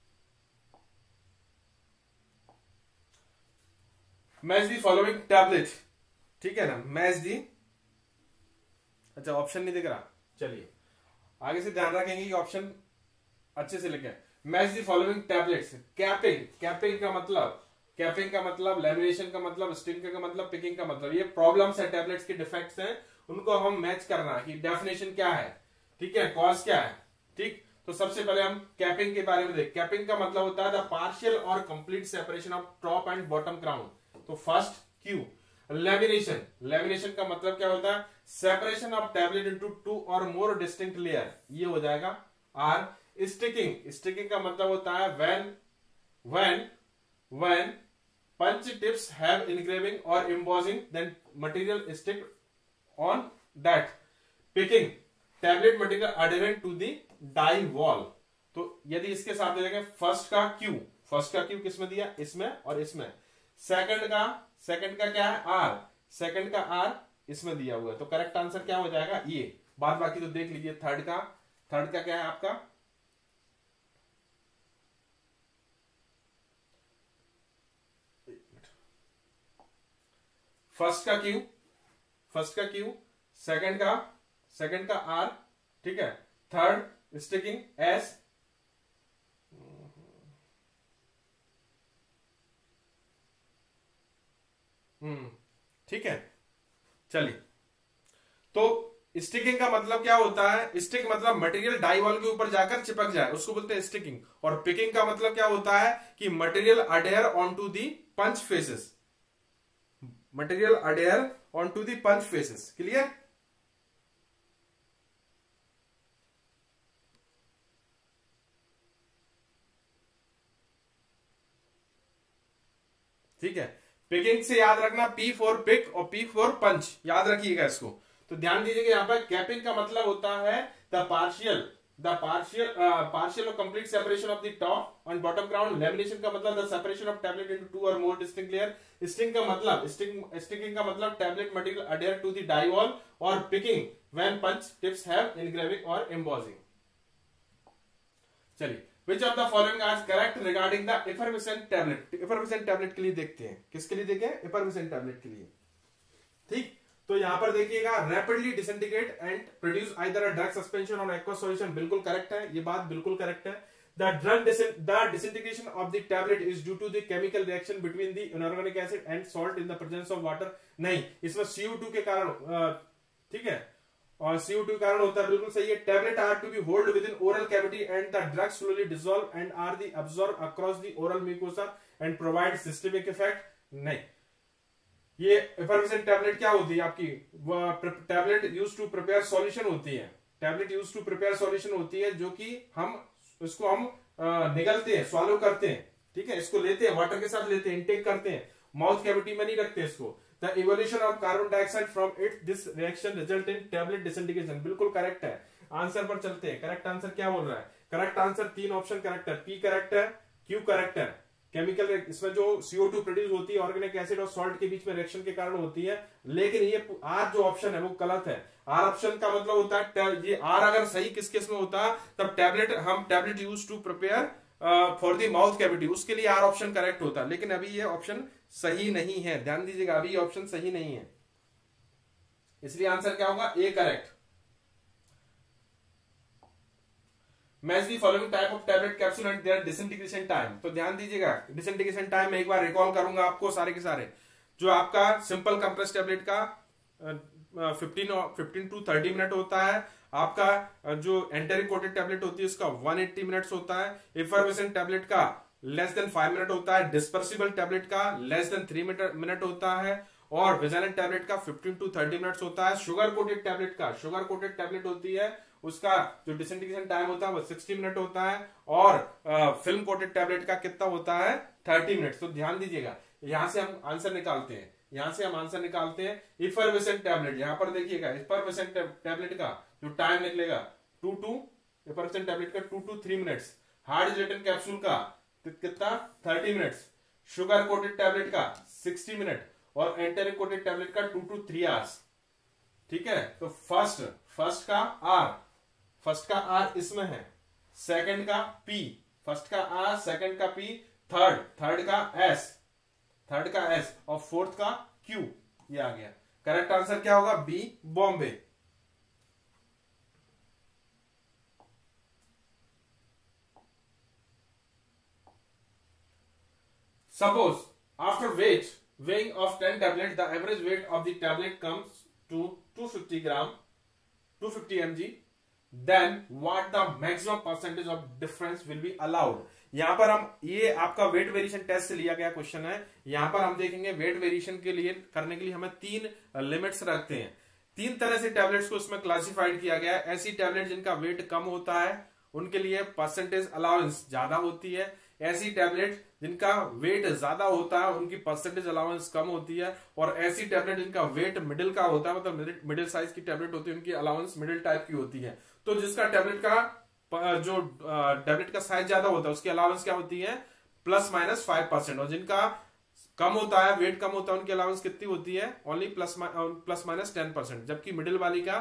Speaker 1: Match the following tablet, ठीक है ना, मैच दी, अच्छा ऑप्शन नहीं दिख रहा, चलिए आगे से ध्यान रखेंगे कि ऑप्शन अच्छे से लिखें। Match the following tablets, capping का मतलब लैमिनेशन का मतलब, स्टिंग का मतलब, पिकिंग का मतलब, ये प्रॉब्लम्स है, टैबलेट्स के डिफेक्ट्स हैं, उनको हम मैच करना कि डेफिनेशन क्या है, ठीक है, कॉज क्या है, ठीक। तो सबसे पहले हम कैपिंग के बारे में देख। कैपिंग का मतलब होता है द पार्शियल और complete separation of top and bottom crown, तो फर्स्ट क्यू। लेमिनेशन का मतलब क्या होता है, सेपरेशन ऑफ टैबलेट इनटू 2 और मोर डिस्टिंक्ट लेयर, ये हो जाएगा आर। स्टिकिंग का मतलब होता है when punch tips have engraving or embossing, then material stick on that. Picking, tablet material adherent to the die wall, तो यदि इसके साथ देखें, फर्स्ट का क्यू किस में दिया, इसमें और इसमें। सेकंड का क्या है, आर, सेकंड का आर इसमें दिया हुआ है, तो करेक्ट आंसर क्या हो जाएगा, ये। बाद बाकी तो देख लीजिए। थर्ड का क्या है आपका, फर्स्ट का क्यू, सेकंड का आर, ठीक है, थर्ड स्टिकिंग एस, ठीक है, चलिए। तो स्टिकिंग का मतलब क्या होता है, स्टिक मतलब मटेरियल डाई वॉल के ऊपर जाकर चिपक जाए, उसको बोलते हैं स्टिकिंग। और पिकिंग का मतलब क्या होता है कि material adhere on to the punch faces, material adhere on to the punch faces, clear. ठीक है, पिकिंग से याद रखना पी फॉर पिक और पी फॉर पंच, याद रखिएगा इसको। तो ध्यान दीजिएगा यहाँ पर कैपिंग का मतलब होता है द पार्शियल और complete separation of the top and bottom crown. Lamination का मतलब the separation of tablet into 2 और मोर डिस्टिंक्ट लेयर। स्टिकिंग का मतलब tablet material adhere to the die wall. और picking when punch tips have engraving और embossing. चलिए, Which of the following is correct regarding the effervescent tablet? effervescent tablet के लिए देखते हैं, किसके लिए देखें, effervescent tablet के लिए। ठीक, तो यहां पर देखिएगा rapidly disintegrate and produce either a drug suspension or aqueous solution, बिल्कुल करेक्ट है, ये बात बिल्कुल करेक्ट है। The disintegration of the tablet is due to the chemical reaction between the inorganic acid and salt in the presence of water, नहीं, इसमें CO2 के कारण, ठीक है, और CO2 कारण होता है, बिल्कुल सही है। Tablet are to be hold within oral cavity and the drug slowly dissolve and are the absorb across the oral mucosa and provide systemic effect, नहीं। ये एफर्वेसेंट टैबलेट क्या होती है आपकी, tablet use to prepare solution होती है, tablet use to prepare solution होती है, जो कि इसको हम निगलते हैं, स्वालो करते हैं, ठीक है, इसको लेते हैं, वाटर के साथ लेते हैं, इनटेक करते हैं, माउथ कैविटी में नहीं रखते इसको। The evolution of carbon dioxide from it, this reaction result in tablet disintegration, बिल्कुल करेक्ट है। आंसर पर चलते हैं, करेक्ट आंसर क्या बोल रहा है, करेक्ट आंसर 3 ऑप्शन करेक्ट है, पी करेक्ट है, क्यू करेक्ट है, केमिकल इसमें जो CO2 प्रोड्यूस होती है ऑर्गेनिक एसिड और सॉल्ट के बीच में रिएक्शन के कारण होती है। लेकिन ये आर जो ऑप्शन है वो गलत है। आर ऑप्शन का मतलब होता है, ये आर अगर सही किस केस में होता तब tablet use to prepare for the mouth cavity, उसके लिए आर ऑप्शन करेक्ट होता, लेकिन अभी ये ऑप्शन सही नहीं है। ध्यान दीजिएगा, अभी ये ऑप्शन सही नहीं है, इसलिए आंसर क्या होगा, A correct. Match the following type of tablet capsule and their disintegration time. तो ध्यान दीजिएगा, डिसइंटीग्रेशन टाइम में एक बार रिकॉल करूंगा आपको सारे के सारे। जो आपका सिंपल कंप्रेस टैबलेट का 15 टू 30 मिनट होता है। आपका जो एंटेरिक कोटेड टैबलेट होती है उसका 180 मिनट्स होता है। इफरवेसेंट टैबलेट का लेस देन 5 मिनट होता है। डिस्पर्सिबल टैबलेट का लेस देन 3 मिनट होता है। और विजाइनल टैबलेट का 15 टू 30 मिनट्स होता है। शुगर कोटेड टैबलेट होती है उसका जो डिसइंटीग्रेशन टाइम होता है वो 60 मिनट होता है। और फिल्म कोटेड टैबलेट का कितना होता है, 30 मिनट। तो ध्यान दीजिएगा, यहां से हम आंसर निकालते हैं। इफरवेसेंट टैबलेट, यहां पर देखिएगा, इफरवेसेंट टैबलेट का जो टाइम निकलेगा 2 to 3 minutes. Hard gelatin capsule का कितना, 30 मिनट्स। शुगर कोटेड टैबलेट का 60 मिनट और एंटेरिक कोटेड टैबलेट का 2 to 3 आवर्स। ठीक है, तो फर्स्ट का आर इसमें है, सेकंड का पी, फर्स्ट का आर, सेकंड का पी, थर्ड का एस और फोर्थ का क्यू। ये आ गया करेक्ट आंसर। क्या होगा, B Bombay. Suppose after weighing of 10 tablets, the average weight of the tablet comes to 250 mg. Then what the maximum percentage of difference will be allowed? यहां पर हम, ये आपका वेट वेरिएशन टेस्ट से लिया गया क्वेश्चन है। यहां पर हम देखेंगे वेट वेरिएशन के लिए करने के लिए हमें 3 लिमिट्स रखते हैं। 3 तरह से टैबलेट्स को इसमें क्लासिफाइड किया गया है। ऐसी टैबलेट जिनका वेट कम होता है उनके लिए परसेंटेज अलाउंस ज्यादा होती है। ऐसी टैबलेट जिनका वेट ज्यादा होता है उनकी परसेंटेज अलाउंस कम होती है। और ऐसी टैबलेट जिनका वेट मिडिल का होता है, मतलब मिडिल साइज की टैबलेट होती है, उनकी अलाउंस मिडिल टाइप की होती है। तो जिसका टैबलेट का साइज ज्यादा होता है उसकी अलाउंस क्या होती है, +-5%। और जिनका कम होता है, वेट कम होता है, उनकी अलाउंस कितनी होती है, ओनली +-10%। जबकि मिडिल वाली का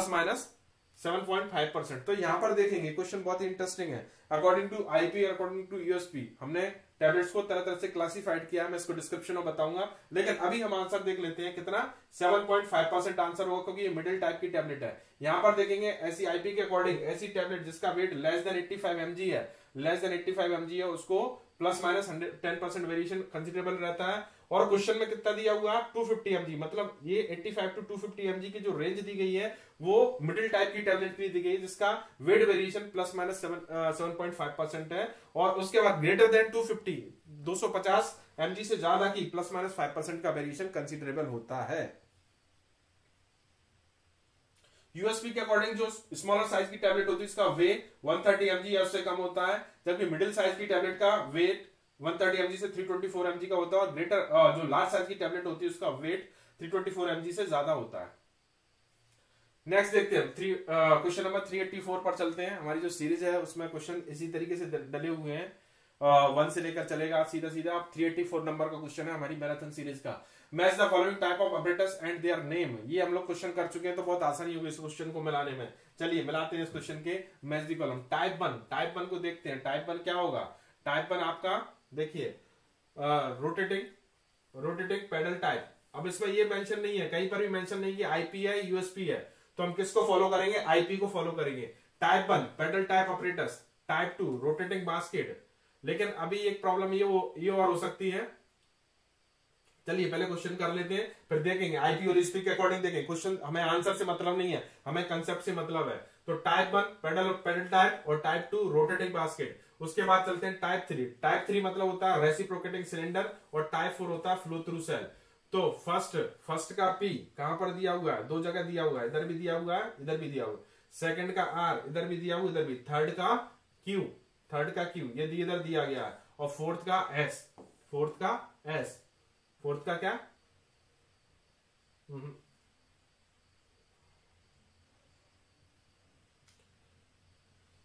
Speaker 1: +-7.5%। तो यहां पर देखेंगे क्वेश्चन बहुत ही इंटरेस्टिंग है। According to IP, according to USP, हमने टैबलेट्स को तरह तरह से क्लासिफाइड किया है। मैं इसको डिस्क्रिप्शन में बताऊंगा, लेकिन अभी हम आंसर देख लेते हैं कितना, 7.5% आंसर होगा, क्योंकि ये मिडिल टाइप की टैबलेट है। यहां पर देखेंगे ऐसी आईपी के अकॉर्डिंग ऐसी टैबलेट जिसका वेट लेस देन 85 mg है, उसको +-10% वेरिएशन कंसिडरेबल रहता है। और क्वेश्चन में कितना दिया हुआ है, 250 mg, मतलब ये 85 to 250 mg की जो रेंज दी गई है वो मिडिल टाइप की टैबलेट के लिए दी गई है, जिसका वेट वेरिएशन +-7.5% है। और उसके बाद ग्रेटर देन 250 mg से ज्यादा की +-5% का वेरिएशन कंसिडरेबल होता है। यूएसपी के अकॉर्डिंग जो स्मॉलर साइज की टैबलेट होती है इसका वेट 130 mg या उससे कम होता है, जबकि मिडिल साइज की टैबलेट का वेट 130 mg से 324 mg का होता है। और ग्रेटर जो लार्ज साइज की टैबलेट होती है उसका वेट 324 mg से ज्यादा होता है। नेक्स्ट देखते हैं, क्वेश्चन नंबर 384 पर चलते हैं। हमारी जो सीरीज है उसमें क्वेश्चन इसी तरीके से डले हुए हैं, 1 से लेकर चलेगा सीधा। आप 384 नंबर का क्वेश्चन है हमारी मैराथन सीरीज का। Match the following type of apparatus and their name. ये हम लोग क्वेश्चन कर चुके हैं, तो बहुत आसानी होगी इस क्वेश्चन को मिलाने में। चलिए मिलाते हैं इस क्वेश्चन के मैच द कॉलम। टाइप 1 को देखते हैं। टाइप 1 क्या होगा, टाइप 1 आपका देखिए रोटेटिंग पेडल टाइप। अब इसमें ये मेंशन नहीं है, कहीं पर भी मेंशन नहीं कि आईपी है यूएसपी है, तो हम किसको फॉलो करेंगे, आईपी को फॉलो करेंगे। Type 1 paddle type operators, type 2 rotating basket. लेकिन अभी एक प्रॉब्लम ये और हो सकती है। चलिए पहले क्वेश्चन कर लेते हैं, फिर देखेंगे आईपी और यूएसपी के अकॉर्डिंग देखेंगे। क्वेश्चन हमें आंसर से मतलब नहीं है, हमें कंसेप्ट से मतलब है। तो टाइप 1 पेडल टाइप और टाइप 2 रोटेटिंग बास्केट। उसके बाद चलते हैं टाइप 3। टाइप 3 मतलब होता है रेसिप्रोकेटिंग सिलेंडर और टाइप 4 होता है फ्लो थ्रू सेल। तो फर्स्ट का पी कहां पर दिया हुआ है, 2 जगह दिया हुआ है, इधर भी दिया हुआ है, इधर भी दिया हुआ है। सेकंड का आर इधर भी दिया हुआ, इधर भी। थर्ड का क्यू ये इधर दिया गया है। और फोर्थ का क्या,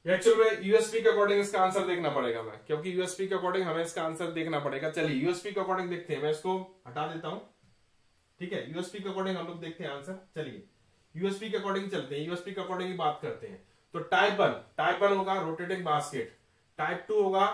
Speaker 1: एक्चुअल में यूएसपी के अकॉर्डिंग इसका आंसर देखना पड़ेगा मैं, क्योंकि यूएसपी के अकॉर्डिंग हमें इसका आंसर देखना पड़ेगा। चलिए यूएसपी के अकॉर्डिंग देखते हैं, मैं इसको हटा देता हूं, ठीक है। यूएसपी के अकॉर्डिंग हम लोग देखते हैं आंसर। चलिए यूएसपी के अकॉर्डिंग चलते हैं, यूएसपी के अकॉर्डिंग ही बात करते हैं। तो टाइप वन होगा रोटेटिंग बास्केट, टाइप 2 होगा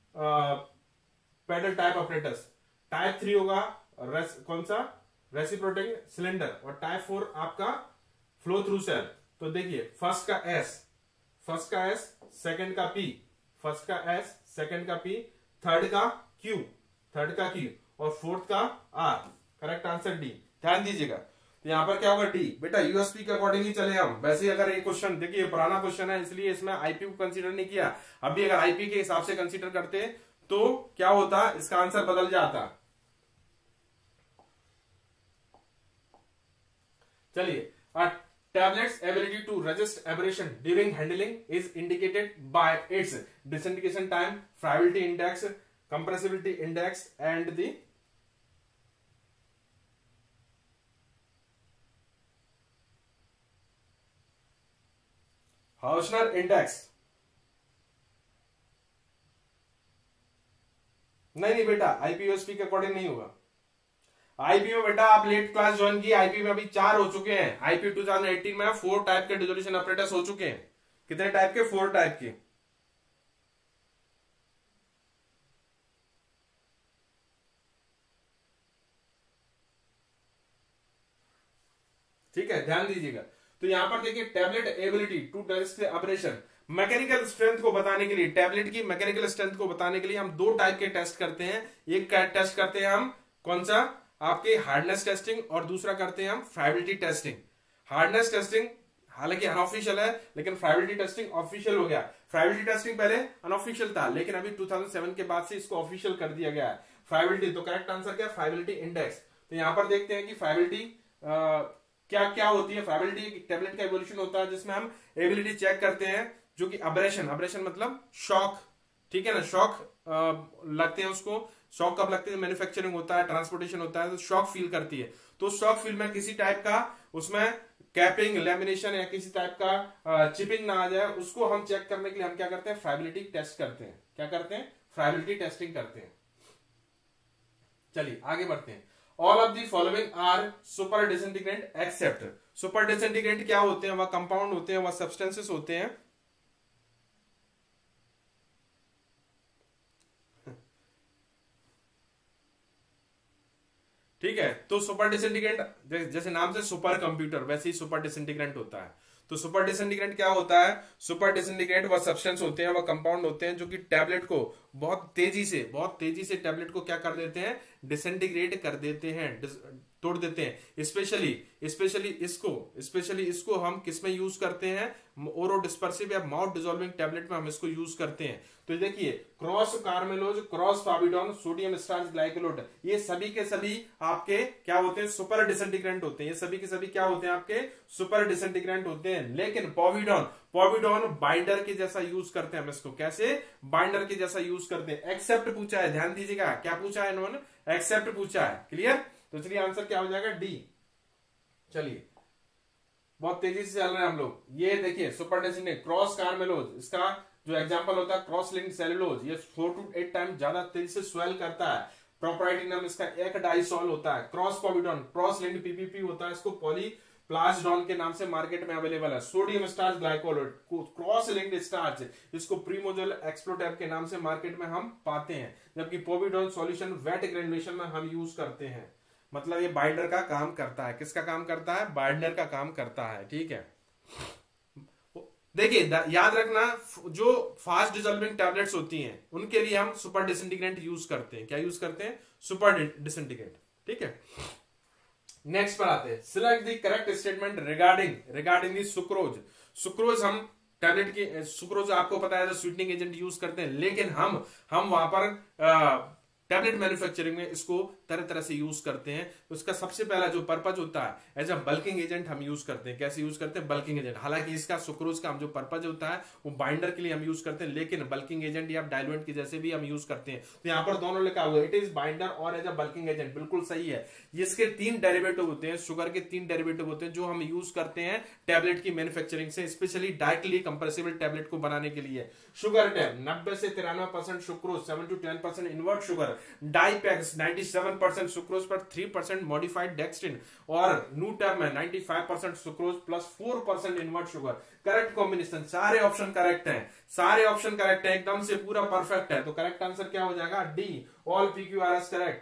Speaker 1: पैडल टाइप ऑपरेटर्स, टाइप 3 होगा कौन सा रेसिप्रोकेटिंग सिलेंडर, और टाइप 4 आपका फ्लो थ्रू सेल। तो देखिए फर्स्ट का एस, सेकंड का पी, फर्स्ट का एस, सेकंड का पी, थर्ड का क्यू और फोर्थ का आर। Correct answer D. ध्यान दीजिएगा, तो यहां पर क्या होगा डी। बेटा यूएसपी के अकॉर्डिंग ही चले हम। वैसे ही अगर ये क्वेश्चन देखिए पुराना क्वेश्चन है, इसलिए इसमें आईपी को कंसीडर नहीं किया। अभी अगर आईपी के हिसाब से कंसीडर करते तो क्या होता, इसका आंसर बदल जाता। चलिए, tablet's ability to resist aberration during handling is indicated by its disintegration time, friability index, compressibility index, and the Hausner index। नहीं बेटा, आईपीओएसपी के अकॉर्डिंग नहीं होगा। आईपी में बेटा आप लेट क्लास ज्वाइन की, आईपी में अभी 4 हो चुके हैं। आईपी 2018 में 4 टाइप के डिसोल्यूशन ऑपरेटर्स हो चुके हैं। कितने टाइप के? 4 टाइप के। ठीक है, ध्यान दीजिएगा। तो यहां पर देखिए tablet ability to resist operation, mechanical strength को बताने के लिए, टैबलेट की मैकेनिकल स्ट्रेंथ को बताने के लिए हम 2 टाइप के टेस्ट करते हैं। एक टेस्ट करते हैं हम कौन सा, आपके हार्डनेस टेस्टिंग, और दूसरा करते हैं हम फ्राइबिलिटी टेस्टिंग। हार्डनेस टेस्टिंग हालांकि अनऑफिशियल है, लेकिन फ्राइबिलिटी टेस्टिंग ऑफिशियल हो गया। फ्राइबिलिटी टेस्टिंग पहले अनऑफिशियल था, लेकिन अभी 2007 के बाद से इसको ऑफिशियल कर दिया गया है। फ्राइबिलिटी, तो करेक्ट आंसर क्या है? Friability index. तो यहां पर देखते हैं कि फ्राइबिलिटी क्या क्या होती है। फ्राइबिलिटी टैबलेट का इवोल्यूशन होता है जिसमें हम एबिलिटी चेक करते हैं, जो कि अब्रेशन मतलब शॉक, ठीक है ना, शॉक लगते हैं उसको। शॉक कब लगते हैं? मैन्युफैक्चरिंग होता है, ट्रांसपोर्टेशन होता है, तो शॉक फील करती है। तो शॉक फील में किसी टाइप का उसमें कैपिंग, लैमिनेशन या किसी टाइप का चिपिंग ना आ जाए, उसको हम चेक करने के लिए हम क्या करते हैं? फ्राइबिलिटी टेस्ट करते हैं। क्या करते हैं? फ्राइबिलिटी टेस्टिंग करते हैं। चलिए आगे बढ़ते हैं। All of the following are super disintegrant except. Super disintegrant क्या होते हैं? वह कंपाउंड होते हैं, वह सब्सटेंसेस होते हैं। ठीक है, तो सुपर डिसइंटीग्रेंट जैसे नाम से सुपर कंप्यूटर, वैसे ही सुपर डिसइंटीग्रेंट होता है। तो सुपर डिसइंटीग्रेंट क्या होता है? सुपर डिसइंटीग्रेंट वह सब्सटेंस होते हैं, वह कंपाउंड होते हैं जो कि टैबलेट को बहुत तेजी से टैबलेट को क्या कर देते हैं? डिसइंटीग्रेट कर देते हैं, तोड़ देते हैं। स्पेशली इसको हम किसमें यूज करते हैं? ओरो डिस्पर्सिव या माउथ डिसॉल्विंग टैबलेट में हम इसको यूज करते हैं। तो देखिए cross carmellose, cross povidone, sodium starch glycolate, ये सभी के सभी आपके क्या होते हैं? सुपर डिसइंटीग्रेंट होते हैं। ये सभी के सभी क्या होते हैं? आपके सुपर डिसइंटीग्रेंट होते हैं। लेकिन पॉविडॉन बाइंडर के जैसा यूज करते हैं हम इसको। कैसे? बाइंडर के जैसा यूज करते हैं। एक्सेप्ट पूछा है, ध्यान दीजिएगा। क्या पूछा है इन्होंने? एक्सेप्ट पूछा है। क्लियर? तो चलिए आंसर क्या हो जाएगा? डी। चलिए बहुत तेजी से चल रहे हैं हम लोग। ये देखिए सुपर डिसइंटीग्रेंट क्रॉस कार्मेलोज, इसका जो एग्जांपल होता है क्रॉस लिंक्ड सेलुलोज, ये 4 to 8 टाइम ज्यादा तेजी से स्वेल करता है। प्रोप्राइटरी नाम इसका एक डाइसॉल होता है। Cross povidone, cross linked PVP होता है, इसको पॉलीप्लास्टॉन के नाम से मार्केट में अवेलेबल है। Sodium starch glycolate, cross linked starch, इसको प्रीमोजल एक्सप्लोटैब के नाम से मार्केट में हम पाते हैं। जबकि पॉविडॉन सॉल्यूशन वेट ग्रेनुलेशन में हम यूज करते हैं। मतलब ये बाइंडर का काम करता है। किसका काम करता है? बाइंडर का काम करता है। ठीक है, देखिए याद रखना, जो फास्ट डिसॉल्विंग टैबलेट्स होती हैं उनके लिए हम सुपर डिसइंटीग्रेंट यूज करते हैं। क्या यूज करते हैं? Super disintegrant. ठीक है, नेक्स्ट पर आते हैं। Select the correct statement regarding the sucrose. Sucrose हम टैबलेट की, सुक्रोज आपको पता है स्वीटनिंग एजेंट यूज करते हैं, लेकिन हम वहां पर टैबलेट मैन्युफैक्चरिंग में इसको तरह तरह से यूज करते हैं। तो उसका सबसे पहला जो पर्पज होता है एज अ बल्किंग एजेंट हम यूज करते हैं। कैसे यूज करते हैं? Bulking agent. हालांकि इसका सुक्रोज का हम जो पर्पज होता है वो बाइंडर के लिए हम यूज करते हैं, लेकिन बल्किंग एजेंट या डाइल्यूएंट के जैसे भी हम यूज करते हैं। तो यहाँ पर दोनों लिखा हुआ है, इट इज बाइंडर और एज अ बल्किंग एजेंट। बिल्कुल सही है। इसके 3 डेरिवेटिव होते हैं, शुगर के 3 डेरिवेटिव होते हैं जो हम यूज करते हैं टैबलेट की मैन्युफैक्चरिंग से, स्पेशली डायरेक्टली कंप्रेसिबल टैबलेट को बनाने के लिए। शुगर टैब 90 से 93% sucrose, 7 to 10% invert sugar. Dipac 97% sucrose पर 3% मॉडिफाइड डेक्स्ट्रिन, और न्यू टैब में 95% sucrose plus 4% invert sugar. Correct combination, सारे ऑप्शन करेक्ट हैं, सारे ऑप्शन करेक्ट है, एकदम से पूरा परफेक्ट है। तो करेक्ट आंसर क्या हो जाएगा? D, all PQRS correct.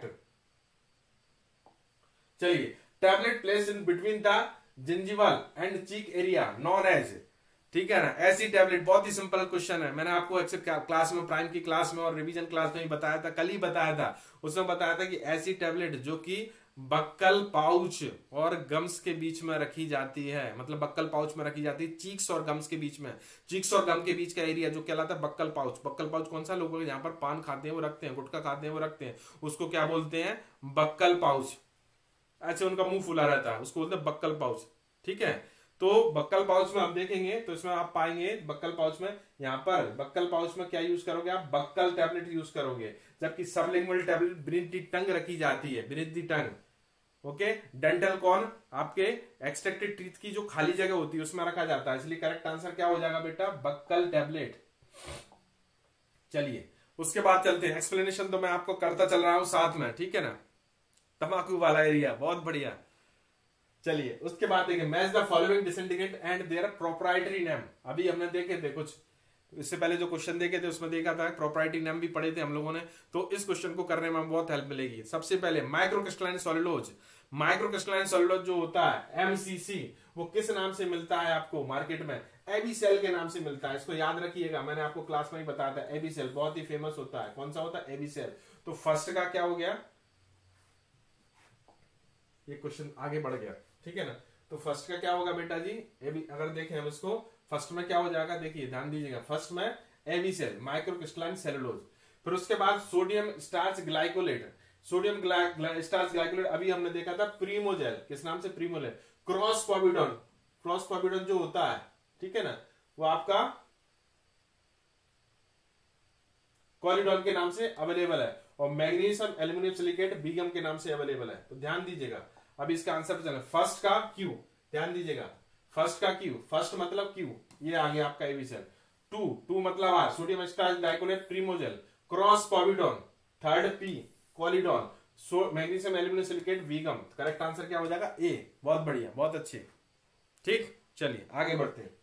Speaker 1: चलिए, tablet place in between the gingival and cheek area known as, ठीक है ना, ऐसी टैबलेट। बहुत ही सिंपल क्वेश्चन है, मैंने आपको क्लास में, प्राइम की क्लास में और रिवीजन क्लास में ही बताया था, कल ही बताया था। उसमें बताया था कि ऐसी टैबलेट जो कि बक्कल पाउच और गम्स के बीच में रखी जाती है, मतलब बक्कल पाउच में रखी जाती है, चीक्स और गम्स के बीच में, चीक्स और गम के बीच का एरिया जो कहलाता है बक्कल पाउच। बक्कल पाउच कौन सा? लोग यहाँ पर पान खाते हैं वो रखते हैं, गुटखा खाते हैं वो रखते हैं, उसको क्या बोलते हैं? Buccal pouch. अच्छा, उनका मुंह फुला रहता है, उसको बोलते हैं बक्कल पाउच, ठीक है। तो बक्कल पाउच में आप देखेंगे तो इसमें आप पाएंगे बक्कल पाउच में, यहाँ पर बक्कल पाउच में क्या यूज करोगे आप? बक्कल टैबलेट यूज करोगे। जबकि sublingual tablet beneath the tongue रखी जाती है, beneath the tongue. Okay, dental cone आपके एक्सट्रैक्टेड टीथ की जो खाली जगह होती है उसमें रखा जाता है, इसलिए करेक्ट आंसर क्या हो जाएगा बेटा? Buccal tablet. चलिए, उसके बाद चलते हैं, एक्सप्लेनेशन तो मैं आपको करता चल रहा हूं साथ में, ठीक है ना, तंबाकू वाला एरिया, बहुत बढ़िया। चलिए, उसके बाद देखिए, match the following disintegrant and their proprietary name. अभी हमने देखे थे कुछ, इससे पहले जो क्वेश्चन देखे थे उसमें देखा था प्रोप्राइटरी नेम भी पढ़े थे हम लोगों ने। तो इस क्वेश्चन को करने में बहुत हेल्प मिलेगी। सबसे पहले माइक्रोक्रिस्टलाइन सॉलिडोज। माइक्रोक्रिस्टलाइन सॉलिडोज जो होता है MCC, वो किस नाम से मिलता है आपको मार्केट में? एबीसेल के नाम से मिलता है। इसको याद रखिएगा, मैंने आपको क्लास में ही बताया था, एबीसेल बहुत ही फेमस होता है। कौन सा होता है? एबीसेल। तो फर्स्ट का क्या हो गया? ये क्वेश्चन आगे बढ़ गया, ठीक है ना। तो फर्स्ट का क्या होगा बेटा जी? अगर देखें हम इसको, फर्स्ट में क्या हो जाएगा? देखिए, ध्यान दीजिएगा, फर्स्ट में एबीसेल, माइक्रोक्रिस्टलाइन सेलुलोज। फिर उसके बाद sodium starch glycolate. Sodium starch glycolate अभी हमने देखा था प्रीमोजेल, किस नाम से? प्रीमोजेल। क्रॉस पॉविडोन, क्रॉस पॉविडोन जो होता है, ठीक है ना, वो आपका कॉलिडॉन के नाम से अवेलेबल है, और मैग्नीशियम एल्यूमिनियम सिलिकेट बीगम के नाम से अवेलेबल है। तो ध्यान दीजिएगा, अब इसका आंसर चले। फर्स्ट का क्यू, ध्यान दीजिएगा, फर्स्ट का क्यू, फर्स्ट मतलब क्यू, ये आ गया आपका एबीसेल। टू मतलब R, sodium starch glycolate Primojel. Cross povidone, third P, Kollidon, magnesium aluminium silicate Veegum. Correct answer क्या हो जाएगा? ए। बहुत बढ़िया, बहुत अच्छे, ठीक। चलिए आगे बढ़ते हैं।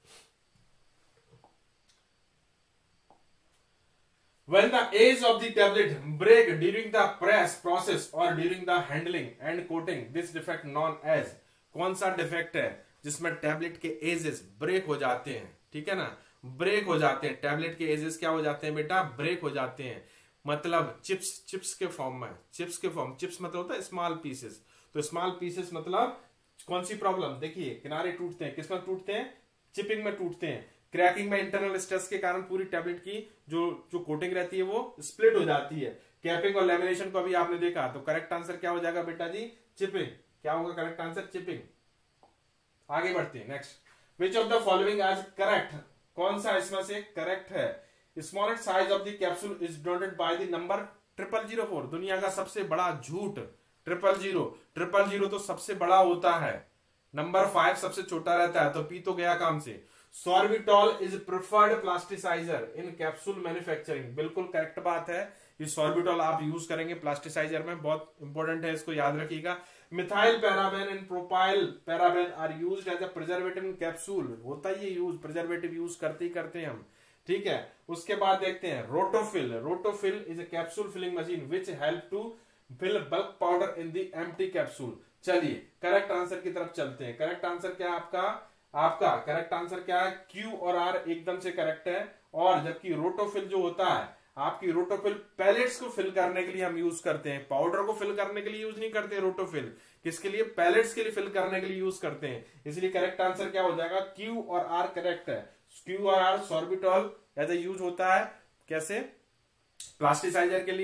Speaker 1: When the edge of the tablet break during the press process or during the handling and coating, this defect known as, कौन सा डिफेक्ट है जिसमें टैबलेट के एजेस ब्रेक हो जाते हैं? ठीक है ना, ब्रेक हो जाते हैं, टैबलेट के एजेस क्या हो जाते हैं बेटा? ब्रेक हो जाते हैं। मतलब चिप्स के फॉर्म में, चिप्स मतलब होता है स्मॉल पीसेस। तो स्मॉल पीसेस मतलब कौन सी प्रॉब्लम? देखिए, किनारे टूटते हैं, किसमें टूटते हैं? चिपिंग में टूटते हैं। क्रैकिंग में इंटरनल स्ट्रेस के कारण पूरी टैबलेट की जो कोटिंग रहती है वो स्प्लिट हो जाती है। कैपिंग और लैमिनेशन को अभी आपने देखा। तो करेक्ट आंसर क्या हो जाएगा बेटा जी? चिपिंग। क्या होगा करेक्ट आंसर? चिपिंग। आगे बढ़ते हैं, next. Which of the following आज करेक्ट? कौन सा इसमें से करेक्ट है? Smallest size of the capsule is denoted by the number 0004। दुनिया का सबसे बड़ा झूठ 000 तो सबसे बड़ा होता है, नंबर 5 सबसे छोटा रहता है। तो पी तो गया काम से। Sorbitol is preferred plasticizer in capsule manufacturing. बिल्कुल करेक्ट बात है, ये सॉर्बिटॉल आप यूज करेंगे प्लास्टिसाइजर में, बहुत इंपॉर्टेंट है, इसको याद रखिएगा। Methyl paraben and propyl paraben are used as a preservative in capsule. होता ही ये यूज, प्रिजर्वेटिव यूज करते ही करते हैं हम, ठीक है। उसके बाद देखते हैं Rotofil is a capsule filling machine which help to fill bulk powder in the empty capsule. चलिए करेक्ट आंसर की तरफ चलते हैं। करेक्ट आंसर क्या है आपका करेक्ट आंसर क्या है? क्यू और आर एकदम से करेक्ट है। और जबकि रोटोफिल जो होता है आपकी, रोटोफिल पैलेट्स को फिल करने के लिए हम यूज करते हैं, पाउडर को फिल करने के लिए यूज नहीं करते रोटोफिल। किसके लिए? पैलेट्स के लिए फिल करने के लिए यूज करते हैं। इसलिए करेक्ट आंसर क्या हो जाएगा? क्यू और आर करेक्ट है। क्यू और R sorbitol as a use होता है कैसे? प्लास्टिसाइजर के लिए,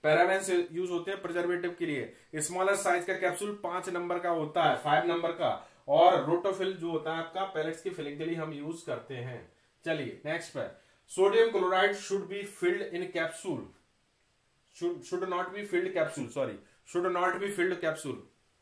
Speaker 1: पैराबेन्स यूज होते हैं प्रिजर्वेटिव के लिए। स्मॉलर साइज का कैप्सूल 5 नंबर का होता है, 5 नंबर का। और रोटोफिल जो होता है आपका पैलेट्स की फिलिंग के लिए हम यूज करते हैं। चलिए नेक्स्ट पर, sodium chloride should be filled in capsule, should not be filled capsule, sorry, should not be filled capsule.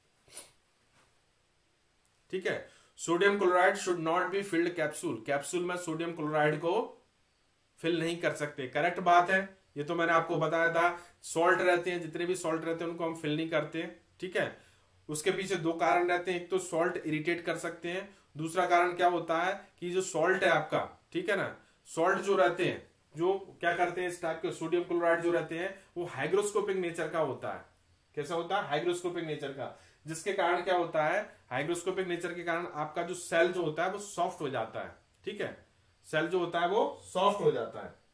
Speaker 1: ठीक है, sodium chloride should not be filled capsule, capsule में सोडियम क्लोराइड को फिल नहीं कर सकते। करेक्ट बात है, ये तो मैंने आपको बताया था। सॉल्ट रहते हैं, जितने भी सॉल्ट रहते हैं उनको हम फिल नहीं करते। ठीक है, उसके पीछे 2 कारण रहते हैं, एक तो सॉल्ट इरिटेट कर सकते हैं, दूसरा कारण क्या होता है कि जो सॉल्ट है आपका, ठीक है ना, सॉल्ट जो रहते हैं, जो क्या करते हैं इस टाइप के सोडियम क्लोराइड जो रहते हैं वो हाइग्रोस्कोपिक नेचर का होता है। कैसा होता है? हाइग्रोस्कोपिक नेचर का, जिसके कारण क्या होता है, हाइग्रोस्कोपिक नेचर के कारण आपका जो सेल जो होता है वो सॉफ्ट हो जाता है। ठीक है, सेल जो होता है वो सॉफ्ट हो जाता है।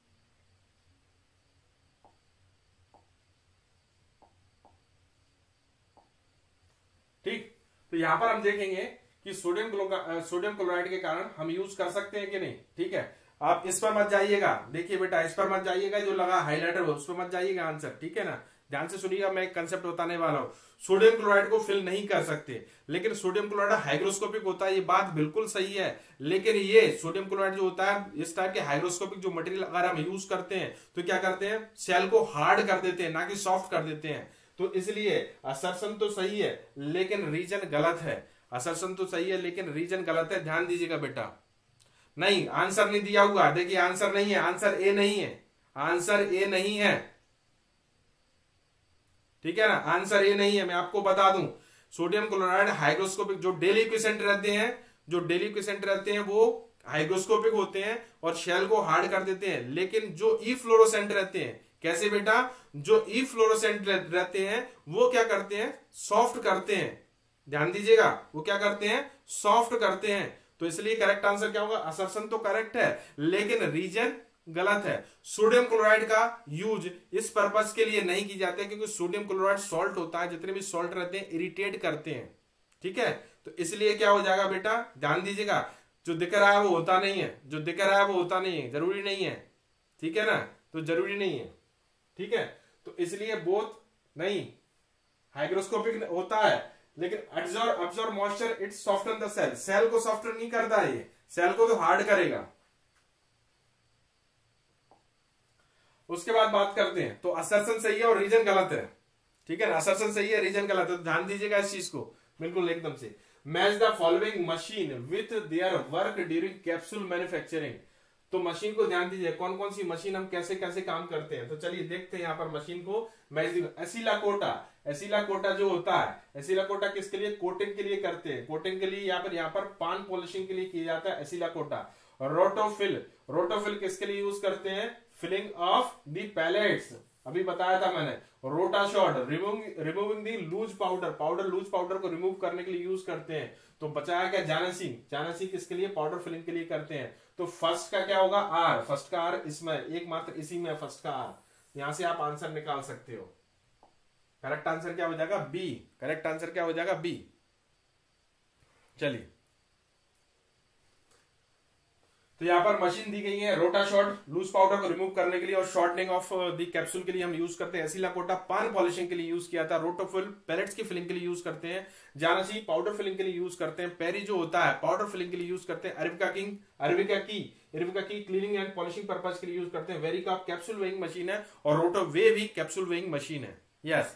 Speaker 1: ठीक, तो यहां पर हम देखेंगे कि सोडियम क्लोराइड के कारण हम यूज कर सकते हैं कि नहीं। ठीक है, आप इस पर मत जाइएगा, देखिए बेटा इस पर मत जाइएगा, जो लगा हाइलाइटर उस पर मत जाइएगा आंसर। ठीक है ना, ध्यान से सुनिएगा, मैं एक कंसेप्ट बताने वाला हूं। सोडियम क्लोराइड को फिल नहीं कर सकते, लेकिन सोडियम क्लोराइड हाइग्रोस्कोपिक होता है, ये बात बिल्कुल सही है। लेकिन ये सोडियम क्लोराइड जो होता है, इस टाइप के हाइग्रोस्कोपिक जो मटेरियल अगर हम यूज करते हैं तो क्या करते हैं, सेल को हार्ड कर देते हैं, ना कि सॉफ्ट कर देते हैं। तो इसलिए असर्शन तो सही है लेकिन रीजन गलत है। असर्शन तो सही है लेकिन रीजन गलत है, ध्यान दीजिएगा बेटा। नहीं, आंसर नहीं दिया हुआ, देखिए आंसर नहीं है, आंसर ए नहीं है, आंसर ए नहीं है। ठीक है ना, आंसर ए नहीं है। मैं आपको बता दूं, सोडियम क्लोराइड हाइग्रोस्कोपिक जो डेली क्विसेंट रहते हैं, जो डेली क्विसेंट रहते हैं वो हाइग्रोस्कोपिक होते हैं और शेल को हार्ड कर देते हैं। लेकिन जो ई फ्लोरोसेंट रहते हैं, कैसे बेटा, जो ई फ्लोरोसेंट रहते हैं वो क्या करते हैं, सॉफ्ट करते हैं। ध्यान दीजिएगा, वो क्या करते हैं, सॉफ्ट करते हैं। तो इसलिए करेक्ट आंसर क्या होगा, असर्शन तो करेक्ट है लेकिन रीजन गलत है। सोडियम क्लोराइड का यूज इस पर्पस के लिए नहीं की जाती है क्योंकि सोडियम क्लोराइड सॉल्ट होता है, जितने भी सॉल्ट रहते हैं इरिटेट करते हैं। ठीक है, तो इसलिए क्या हो जाएगा बेटा, ध्यान दीजिएगा, जो दिख रहा है वो होता नहीं है, जो दिख रहा है वो होता नहीं है, जरूरी नहीं है। ठीक है ना, तो जरूरी नहीं है। ठीक है, तो इसलिए बोथ नहीं, हाइग्रोस्कोपिक होता है लेकिन absorb moisture it soften the shell, shell को सॉफ्टन नहीं करता, ये सेल को तो हार्ड करेगा। उसके बाद बात करते हैं, तो असर्शन सही है और रीजन गलत है। ठीक है ना, असर्शन सही है, रीजन गलत है, तो ध्यान दीजिएगा इस चीज को बिल्कुल एकदम से। Match the following machine with their work during capsule manufacturing. तो मशीन को ध्यान दीजिए, कौन कौन सी मशीन हम कैसे कैसे काम करते हैं। तो चलिए देखते हैं यहाँ पर मशीन को। एसिलाकोटा, एसिलाकोटा जो होता है, एसिलाकोटा किसके लिए, कोटिंग के लिए करते हैं, कोटिंग के लिए यहाँ पर पान पॉलिशिंग के लिए किया जाता है एसिलाकोटा। रोटोफिल, रोटोफिल किसके लिए यूज करते हैं, फिलिंग ऑफ द पैलेट्स, अभी बताया था मैंने। Rotashot, removing the loose powder, powder loose powder को रिमूव करने के लिए यूज करते हैं। तो बचाया क्या, जानासी, जानासी किसके लिए, पाउडर फिलिंग के लिए करते हैं। तो फर्स्ट का क्या होगा, आर, फर्स्ट का आर इसमें एकमात्र इसी में फर्स्ट का आर, यहां से आप आंसर निकाल सकते हो। करेक्ट आंसर क्या हो जाएगा, बी, करेक्ट आंसर क्या हो जाएगा, बी। चलिए, तो यहां पर मशीन दी गई है रोटाशॉट, लूज पाउडर को रिमूव करने के लिए, और शॉर्टनिंग ऑफ द कैप्सूल के लिए हम यूज करते हैं। एसिलाकोटा पान पॉलिशिंग के लिए यूज किया था। रोटोफिल पैलेट्स की फिलिंग के लिए यूज करते हैं। जानासी पाउडर फिलिंग के लिए यूज करते हैं। पेरी जो होता है पाउडर फिलिंग के लिए यूज करते हैं। अरेबिका की क्लीनिंग एंड पॉलिशिंग पर्पज के लिए यूज करते हैं। वेरिका कैप्सूल वेइंग मशीन है और रोटोवे भी कैप्सूल वेइंग मशीन है। Yes,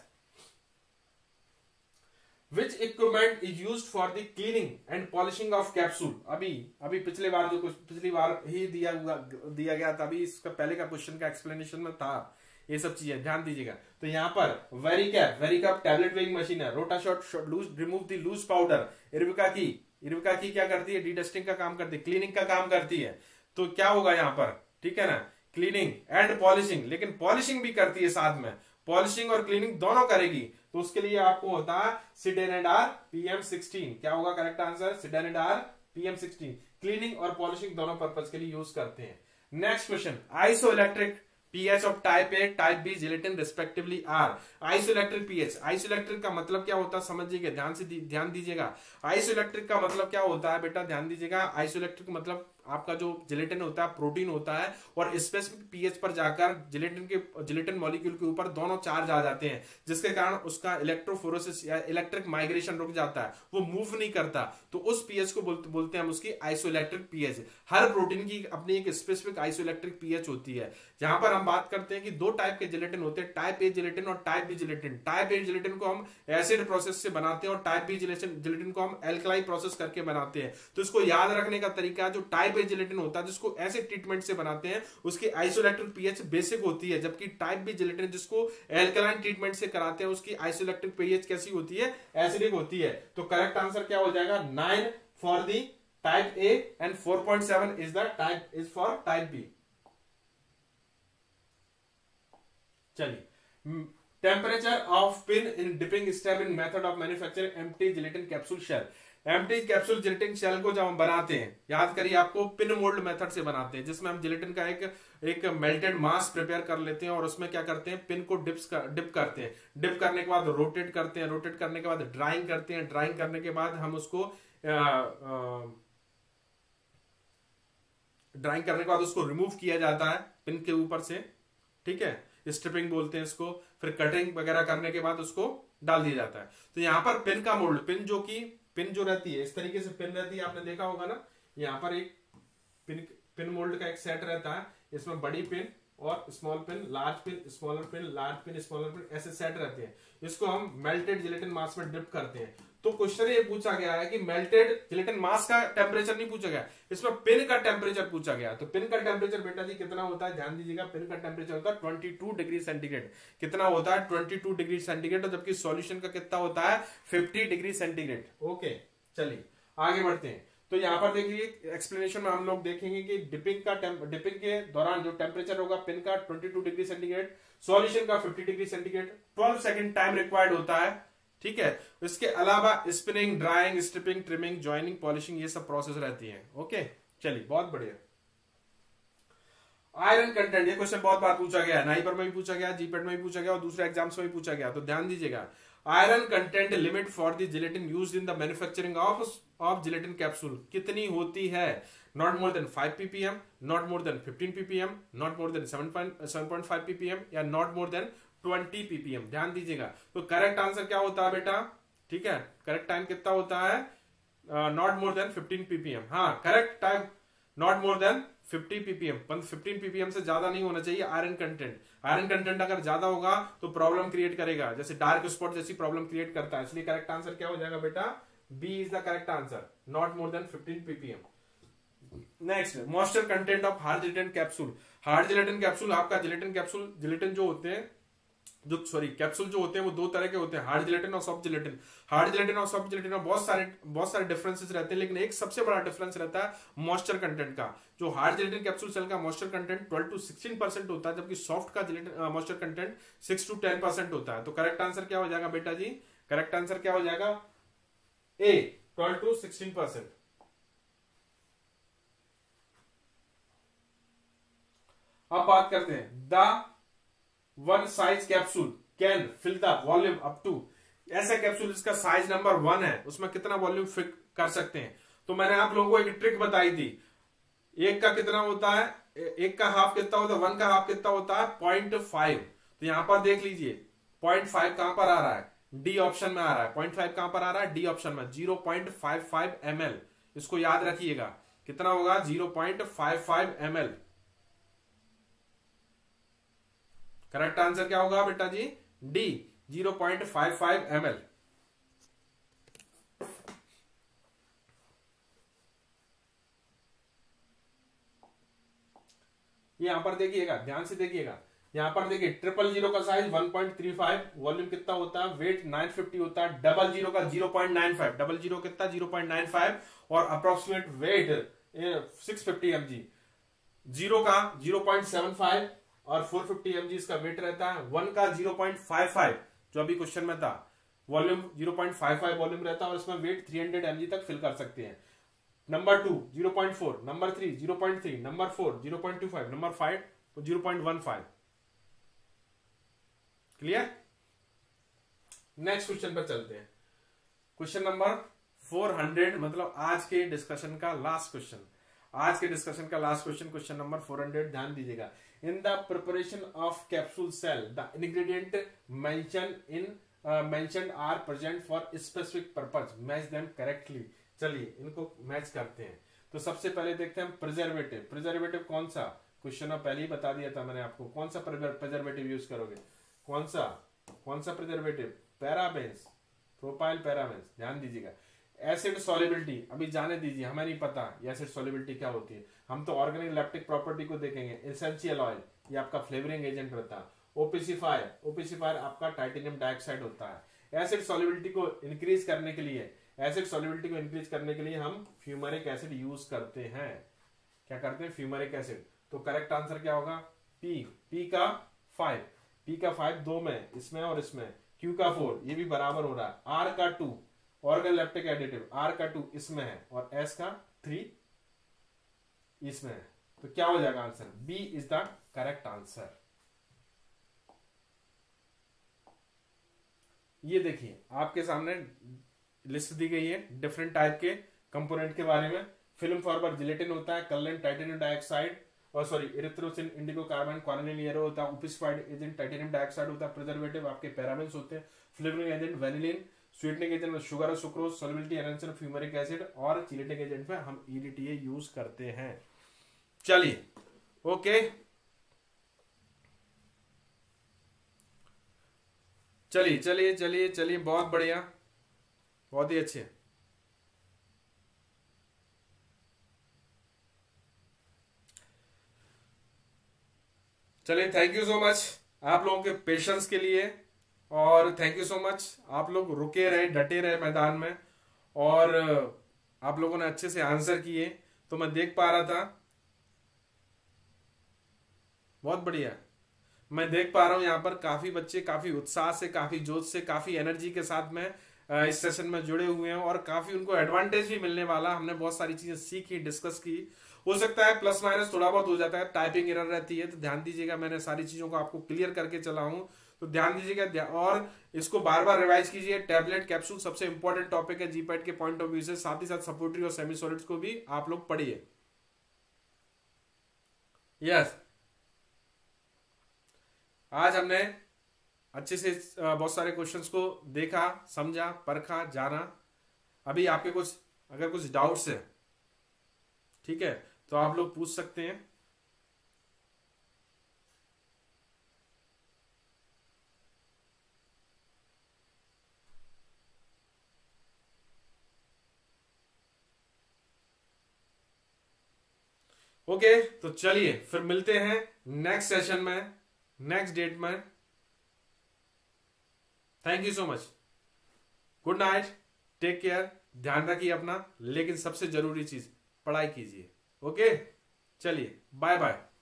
Speaker 1: Which equipment is used for the cleaning and polishing of capsule? अभी पिछली बार ही दिया गया था, अभी इसका पहले का क्वेश्चन का एक्सप्लेनेशन में था ये सब चीजें, ध्यान दीजिएगा। तो यहाँ पर वेरिकैप टैबलेट वेइंग मशीन है। Rotashot remove the loose powder. Erweka की क्या करती है, डीडस्टिंग का काम करती है, क्लीनिंग का काम करती है। तो क्या होगा यहाँ पर, ठीक है ना, क्लीनिंग एंड पॉलिशिंग, लेकिन पॉलिशिंग भी करती है साथ में, पॉलिशिंग और क्लीनिंग दोनों करेगी। तो उसके लिए आपको होता है सिडेनेडार PM16। क्या होगा correct answer, Seidenader PM16। Cleaning और पॉलिशिंग दोनों पर्पज के लिए यूज करते हैं। Next question, isoelectric pH of type A, type B gelatin respectively are isoelectric pH। Isoelectric का मतलब क्या होता है समझिएगा, ध्यान दीजिएगा। आइसोइलेक्ट्रिक का मतलब क्या होता है बेटा, ध्यान दीजिएगा। आइसोइलेक्ट्रिक मतलब आपका जो जिलेटिन होता है प्रोटीन होता है, और स्पेसिफिक पीएच पर जाकर जिलेटिन मॉलिक्यूल के ऊपर दोनों चार्ज आ जाते हैं, जिसके कारण उसका इलेक्ट्रोफोरोसिस या इलेक्ट्रिक माइग्रेशन रुक जाता है, वो मूव नहीं करता। तो उस पीएच को बोलते हैं हम उसकी आइसोइलेक्ट्रिक पीएच। हर प्रोटीन की अपनी एक स्पेसिफिक आइसोइलेक्ट्रिक पीएच होती है। जहां पर हम बात करते हैं कि दो टाइप के जिलेटिन होते हैं, टाइप ए जिलेटिन और type B gelatin. Type A gelatin को हम एसिड प्रोसेस से बनाते हैं और टाइप बी जिलेटिन को हम एल्कलाई प्रोसेस करके बनाते हैं। तो इसको याद रखने का तरीका, जो टाइप ए जिलेटिन होता है जिसको एसिड ट्रीटमेंट से बनाते हैं, उसकी आइसोइलेक्ट्रिक पीएच बेसिक होती है, जबकि टाइप बी जिलेटिन जिसको एल्कलाइन ट्रीटमेंट से कराते हैं उसकी आइसोइलेक्ट्रिक पीएच कैसी होती है, एसिडिक होती है। तो करेक्ट आंसर क्या हो जाएगा, 9 for the type A and 4.7 is for type B. चलिए, temperature of pin in dipping step in method of manufacturing empty gelatin capsule shell. Empty capsule gelatin shell को जब हम बनाते हैं, याद करिए आपको पिन मोल्ड मेथड से बनाते हैं, जिसमें हम जिलेटिन का एक मेल्टेड मास प्रिपेयर कर लेते हैं और उसमें क्या करते हैं, पिन को डिप करते हैं। डिप करने के बाद रोटेट करते हैं, रोटेट करने के बाद ड्राइंग करते हैं, ड्राइंग करने के बाद हम उसको ड्राइंग करने के बाद उसको रिमूव किया जाता है पिन के ऊपर से, ठीक है, स्ट्रिपिंग बोलते हैं इसको। फिर कटिंग वगैरह करने के बाद उसको डाल दिया जाता है। तो यहाँ पर पिन का मोल्ड, पिन जो रहती है इस तरीके से पिन रहती है, आपने देखा होगा ना, यहाँ पर एक पिन मोल्ड का एक सेट रहता है, इसमें बड़ी पिन और small pin, large pin, smaller pin, large pin, smaller pin, ऐसे सेट रहते हैं। इसको हम मेल्टेड जिलेटिन मास में डिप करते हैं। तो क्वेश्चन ये पूछा गया है कि मेल्टेड जिलेटिन मास का टेम्परेचर नहीं पूछा गया, इसमें पिन का टेम्परेचर पूछा गया। तो पिन का टेम्परेचर बेटा जी कितना होता है, ध्यान दीजिएगा, पिन का टेम्परेचर होता है 22 डिग्री सेंटीग्रेड। कितना होता है, 22 डिग्री सेंटीग्रेड, जबकि सॉल्यूशन का कितना होता है, 50 डिग्री सेंटीग्रेड। ओके, चलिए आगे बढ़ते हैं। तो यहाँ पर देखिए एक्सप्लेनेशन में हम लोग देखेंगे कि डिपिंग के दौरान जो टेम्परेचर होगा पिन का 22 डिग्री सेंटीग्रेड, सॉल्यूशन का 50 degree centigrade, 12 second time required होता है, ठीक है। इसके अलावा spinning, drawing, stripping, trimming, joining, polishing, ये सब प्रोसेस रहती है। ओके, चलिए बहुत बढ़िया। आयरन कंटेंट, ये क्वेश्चन बहुत बार पूछा गया है, नाइपर में भी पूछा गया, जीपेट में भी पूछा गया और दूसरे एग्जाम्स में भी पूछा गया। तो ध्यान दीजिएगा, iron content limit for the gelatin used in the manufacturing of gelatin capsule कितनी होती है, not more than 5 ppm, not more than 15 ppm, not more than 7.5 ppm, या नॉट मोर देन 20 ppm। ध्यान दीजिएगा। तो करेक्ट आंसर क्या होता है बेटा, ठीक है, करेक्ट टाइम कितना होता है, नॉट मोर देन 15 ppm। हाँ, correct time not more than 50 ppm, 15 ppm से ज्यादा नहीं होना चाहिए आयरन कंटेंट। आयरन कंटेंट अगर ज्यादा होगा तो प्रॉब्लम क्रिएट करेगा, जैसे डार्क स्पॉट जैसी प्रॉब्लम क्रिएट करता है। इसलिए करेक्ट आंसर क्या हो जाएगा बेटा, B is the correct answer, not more than 15 ppm। Next, moisture content of hard gelatin capsule. Hard gelatin capsule, आपका जिलेटिन जो होते हैं, कैप्सूल जो होते हैं वो दो तरह के होते हैं, हार्ड जिलेटिन और सॉफ्ट जिलेटिन। हार्ड जिलेटिन और सॉफ्ट जिलेटिन में बहुत सारे डिफरेंसेस रहते हैं, लेकिन एक सबसे बड़ा डिफरेंस रहता है मॉइस्चर कंटेंट का। जो हार्ड जिलेटिन कैप्सूल सेल का मॉइस्चर कंटेंट 12 to 16% होता है, जबकि सॉफ्ट का मॉइस्चर कंटेंट 6 to 10% होता है। तो करेक्ट आंसर क्या हो जाएगा बेटा जी, करेक्ट आंसर क्या हो जाएगा, ए, 12 to 16%। अब बात करते हैं, the one size capsule can fill the volume up to. ऐसा कैप्सूल जिसका साइज नंबर 1 है, उसमें कितना वॉल्यूम फिल कर सकते हैं। तो मैंने आप लोगों को एक ट्रिक बताई थी, एक का कितना होता है, एक का हाफ कितना होता है, 1 का हाफ कितना होता है, 0.5। तो यहां पर देख लीजिए 0.5 कहां पर आ रहा है, डी ऑप्शन में आ रहा है। 0.5 कहां पर आ रहा है, डी ऑप्शन में। 0.55 ml, इसको याद रखिएगा, कितना होगा, 0.55 ml। करेक्ट आंसर क्या होगा बेटा जी, डी, 0.55 ml। यहां पर देखिएगा, ध्यान से देखिएगा, यहां पर देखिए 000 का साइज 1.35, वॉल्यूम कितना होता है, वेट 950 होता है। 00 का 0.95, 00 कितना 0.95 और अप्रोक्सीमेट वेट 650 mg। 0 का 0.75 और 450 mg इसका वेट रहता है। 1 का 0.55 जो अभी क्वेश्चन में था, वॉल्यूम 0.55 वॉल्यूम रहता है और इसमें वेट 300 mg तक फिल कर सकते हैं। Number 2 0.4, number 3 0.3, number 4 0.25, number 5 0.15। Clear? Next question पर चलते हैं। क्वेश्चन नंबर 400, मतलब आज के डिस्कशन का लास्ट क्वेश्चन। आज के डिस्कशन का लास्ट क्वेश्चन, क्वेश्चन नंबर 400, ध्यान दीजिएगा। In the preparation of capsule shell the ingredient mentioned are present for specific purpose, match them correctly. चलिए इनको मैच करते हैं। तो सबसे पहले देखते हैं प्रिजर्वेटिव। प्रिजर्वेटिव कौन सा, क्वेश्चन में पहले ही बता दिया था मैंने आपको। कौन सा प्रिजर्वेटिव यूज करोगे, कौन सा प्रिजर्वेटिव? Parabens, propyl parabens. ध्यान दीजिएगा। एसिड सॉल्युबिलिटी अभी जाने दीजिए, हमें नहीं पता एसिड सॉल्युबिलिटी क्या होती है। हम तो ऑर्गेनिक लैक्टिक प्रॉपर्टी को देखेंगे। एसेंशियल ऑयल ये आपका फ्लेवरिंग एजेंट रहता है। ओपीसीफायर आपका टाइटेनियम डाइऑक्साइड होता है। एसिड सॉल्युबिलिटी को इंक्रीज करने के लिए हम फ्यूमरिक एसिड यूज करते हैं। क्या करते हैं? Fumaric acid. तो करेक्ट आंसर क्या होगा? पी का 5 दो में, इसमें और इसमें। क्यू का 4, ये भी बराबर हो रहा है। आर का 2 ऑर्गन लैक्टिक एडिटिव, आर का 2 इसमें है और एस का 3 इसमें है। तो क्या हो जाएगा answer? B is the correct answer. ये देखिए आपके सामने लिस्ट दी गई है डिफरेंट टाइप के कंपोनेंट के बारे में। फिल्म फॉर्मर जिलेटिन होता है, कलरेंट टाइटेनियम डाइऑक्साइड और sorry erythrosine, indigo carbon, quinoline yellow होता है, ओपिसिफाइड एजेंट टाइटेनियम डाइऑक्साइड होता है, प्रिजर्वेटिव आपके पैराबेन्स होते हैं, flavouring agent vanillin, sweetening agent में शुगर और sucrose, solubility enhancer fumaric acid और चिलेटिंग एजेंट में हम ईडीटीए यूज करते हैं। चलिए ओके, चलिए बहुत बढ़िया, बहुत ही अच्छे। चलिए थैंक यू सो मच आप लोगों के पेशेंस के लिए, और थैंक यू सो मच आप लोग रुके रहे, डटे रहे मैदान में, और आप लोगों ने अच्छे से आंसर किए। तो मैं देख पा रहा था, बहुत बढ़िया, मैं देख पा रहा हूं यहाँ पर काफी बच्चे काफी उत्साह से, काफी जोश से, काफी एनर्जी के साथ में इस सेशन में जुड़े हुए हैं, और काफी उनको एडवांटेज भी मिलने वाला। हमने बहुत सारी चीजें सीखी, डिस्कस की। हो सकता है प्लस माइनस थोड़ा बहुत हो जाता है, टाइपिंग एरर रहती है, तो ध्यान दीजिएगा। मैंने सारी चीजों को आपको क्लियर करके चला हूं, तो ध्यान दीजिएगा और इसको बार बार रिवाइज कीजिए। टैबलेट कैप्सूल सबसे इंपॉर्टेंट टॉपिक है जीपैट के पॉइंट ऑफ व्यू से, साथ ही साथ सपोर्टरी और सेमी सॉलिड्स को भी आप लोग पढ़िए। यस, आज हमने अच्छे से बहुत सारे क्वेश्चंस को देखा, समझा, परखा, जाना। अभी आपके अगर कुछ डाउट्स है, ठीक है, तो आप लोग पूछ सकते हैं। ओके, तो चलिए फिर मिलते हैं नेक्स्ट सेशन में, नेक्स्ट डेट में। Thank you so much, good night, take care, ध्यान रखिए अपना, लेकिन सबसे जरूरी चीज पढ़ाई कीजिए। ओके, चलिए बाय बाय।